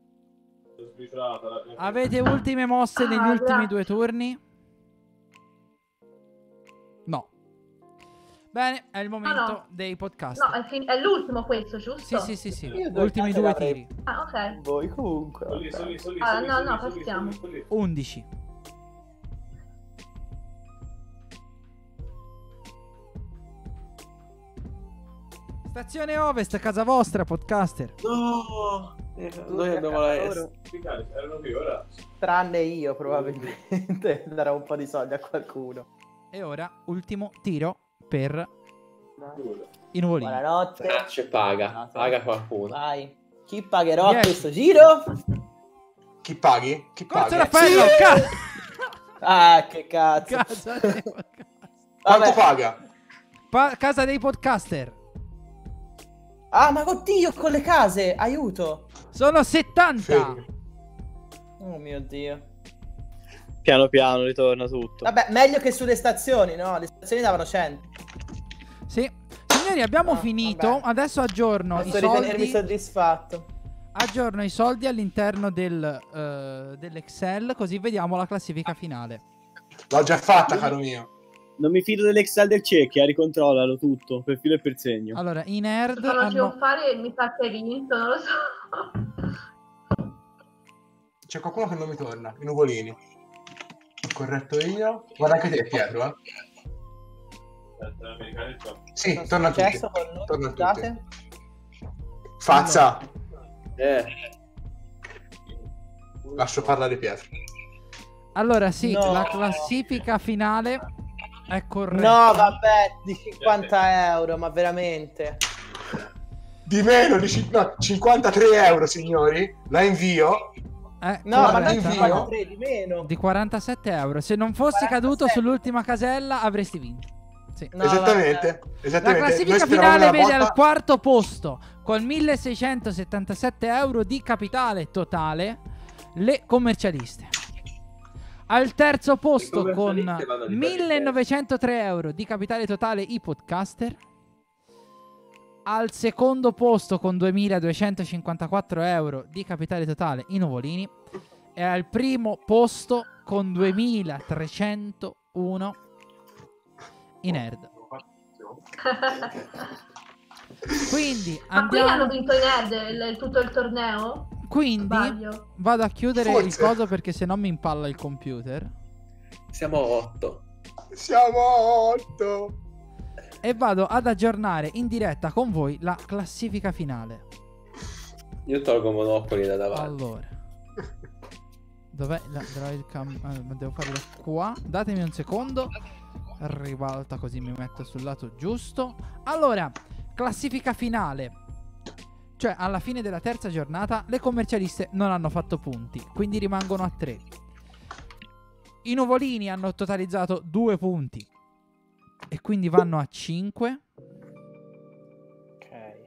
Avete ultime mosse negli ultimi grazie. 2 turni? No. Bene, è il momento no. dei podcast. No, è l'ultimo questo, giusto? Sì. Io due Ultimi case 2 l'avrei- tiri. Ah, ok. Voi comunque. vabbè. No, passiamo. 11. Stazione Ovest, casa vostra, podcaster. No, noi abbiamo la S. Tranne io, probabilmente. Darò un po' di soldi a qualcuno. E ora, ultimo tiro per i nuvolini. Buonanotte. Tracce paga qualcuno. Vai. Chi pagherò 10. questo giro? Chi paghi? Chi Corso paga? Raffaello, Ah, che cazzo. casa dei podcaster. Quanto Vabbè. paga? Casa dei podcaster. Ah, ma oddio, con le case, aiuto. Sono 70. Fermi. Oh mio Dio. Piano piano ritorna tutto. Vabbè, meglio che sulle stazioni, no? Le stazioni davano 100. Sì. Signori, abbiamo finito. vabbè. Adesso aggiorno i Posso ritenermi soldi. soddisfatto. Aggiorno i soldi all'interno dell'Excel, così vediamo la classifica finale. L'ho già fatta, caro mio. Non mi fido dell'Excel del Cecchi, ricontrollalo tutto, per filo e per segno. Allora, i nerd Sono hanno... trionfare e mi sa che hai vinto, non lo so. C'è qualcuno che non mi torna. I nuvolini. Ho corretto io. Guarda anche te, Pietro, eh. Sì, Cosa è torna a tutti. successo con noi? Torna a tutti. Scusate. Fazza. Eh. Lascio parlare Pietro. Allora, sì, No. la classifica finale è corretta. No, vabbè, di 50 euro, ma veramente. Di meno di 53 euro, signori. La invio. No, ma corretta. non 53 di meno. Di 47 euro. Se non fossi 47. caduto sull'ultima casella, avresti vinto. Sì. No, Esattamente. vabbè. La Esattamente. classifica Noi speravamo finale nella vede botta- al quarto posto con 1677 euro di capitale totale le commercialiste. Al terzo posto Le con commercialiste vanno di pari 1903 euro di capitale totale i podcaster. Al secondo posto con 2254 euro di capitale totale i nuvolini. E al primo posto con 2301 i nerd. Quindi Ma qui hanno andiamo. vinto i nerd tutto il torneo? Quindi Sbaglio. vado a chiudere Forse. il coso perché se no mi impalla il computer. Siamo 8. Siamo 8. E vado ad aggiornare in diretta con voi la classifica finale. Io tolgo Monopoli da davanti. Allora, dov'è la drive cam? Devo farlo qua. Datemi un secondo. Ribalta così mi metto sul lato giusto. Allora, classifica finale. Cioè, alla fine della terza giornata, le commercialiste non hanno fatto punti, quindi rimangono a 3. I nuvolini hanno totalizzato 2 punti e quindi vanno a 5. Ok.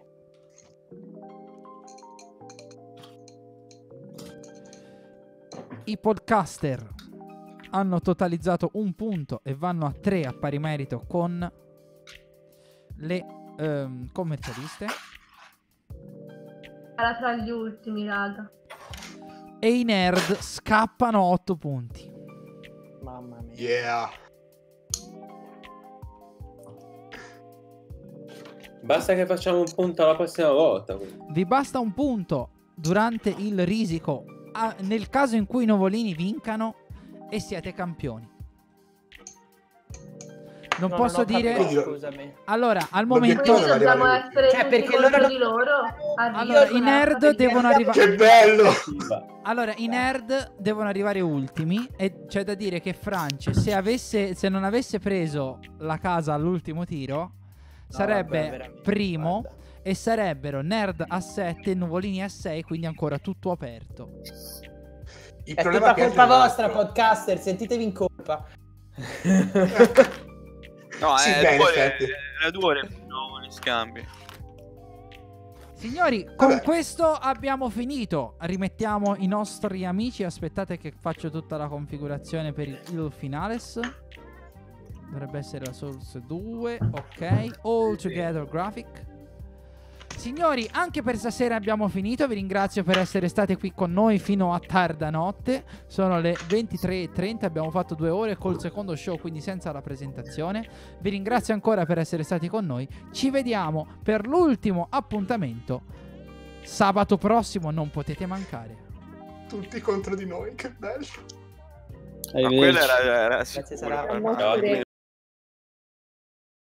I podcaster hanno totalizzato 1 punto e vanno a 3 a pari merito con le commercialiste. Era tra gli ultimi, raga. E i nerd scappano 8 punti. Mamma mia. Yeah. Basta che facciamo un punto la prossima volta. quindi. Vi basta un punto durante il risico nel caso in cui i nuvolini vincano e siete campioni. Non No, posso ho dire... capito, scusami. Allora, al L'obiettivo momento... Quindi dobbiamo arrivare- essere Cioè, tutti perché contro loro- di loro. Allora, i nerd devono arrivare... Che bello. Allora, i nerd devono arrivare ultimi e c'è da dire che France, se non avesse preso la casa all'ultimo tiro, sarebbe vabbè, veramente, primo guarda. e sarebbero nerd a 7 e nuvolini a 6, quindi ancora tutto aperto. Il È problema tutta che colpa è un vostra, altro. podcaster, sentitevi in colpa. No, Sì, è beh, in 2 effetti. era 2 ore no, gli scambi. Signori, con questo abbiamo finito. Rimettiamo i nostri amici. Aspettate che faccio tutta la configurazione per il finales. Dovrebbe essere la Source 2. Ok, all together graphic. Signori, anche per stasera abbiamo finito. Vi ringrazio per essere stati qui con noi fino a tarda notte. Sono le 23:30. Abbiamo fatto 2 ore col secondo show, quindi senza la presentazione. Vi ringrazio ancora per essere stati con noi. Ci vediamo per l'ultimo appuntamento sabato prossimo. Non potete mancare. Tutti contro di noi, che bello. Ma quella era Grazie, sicura. Sara.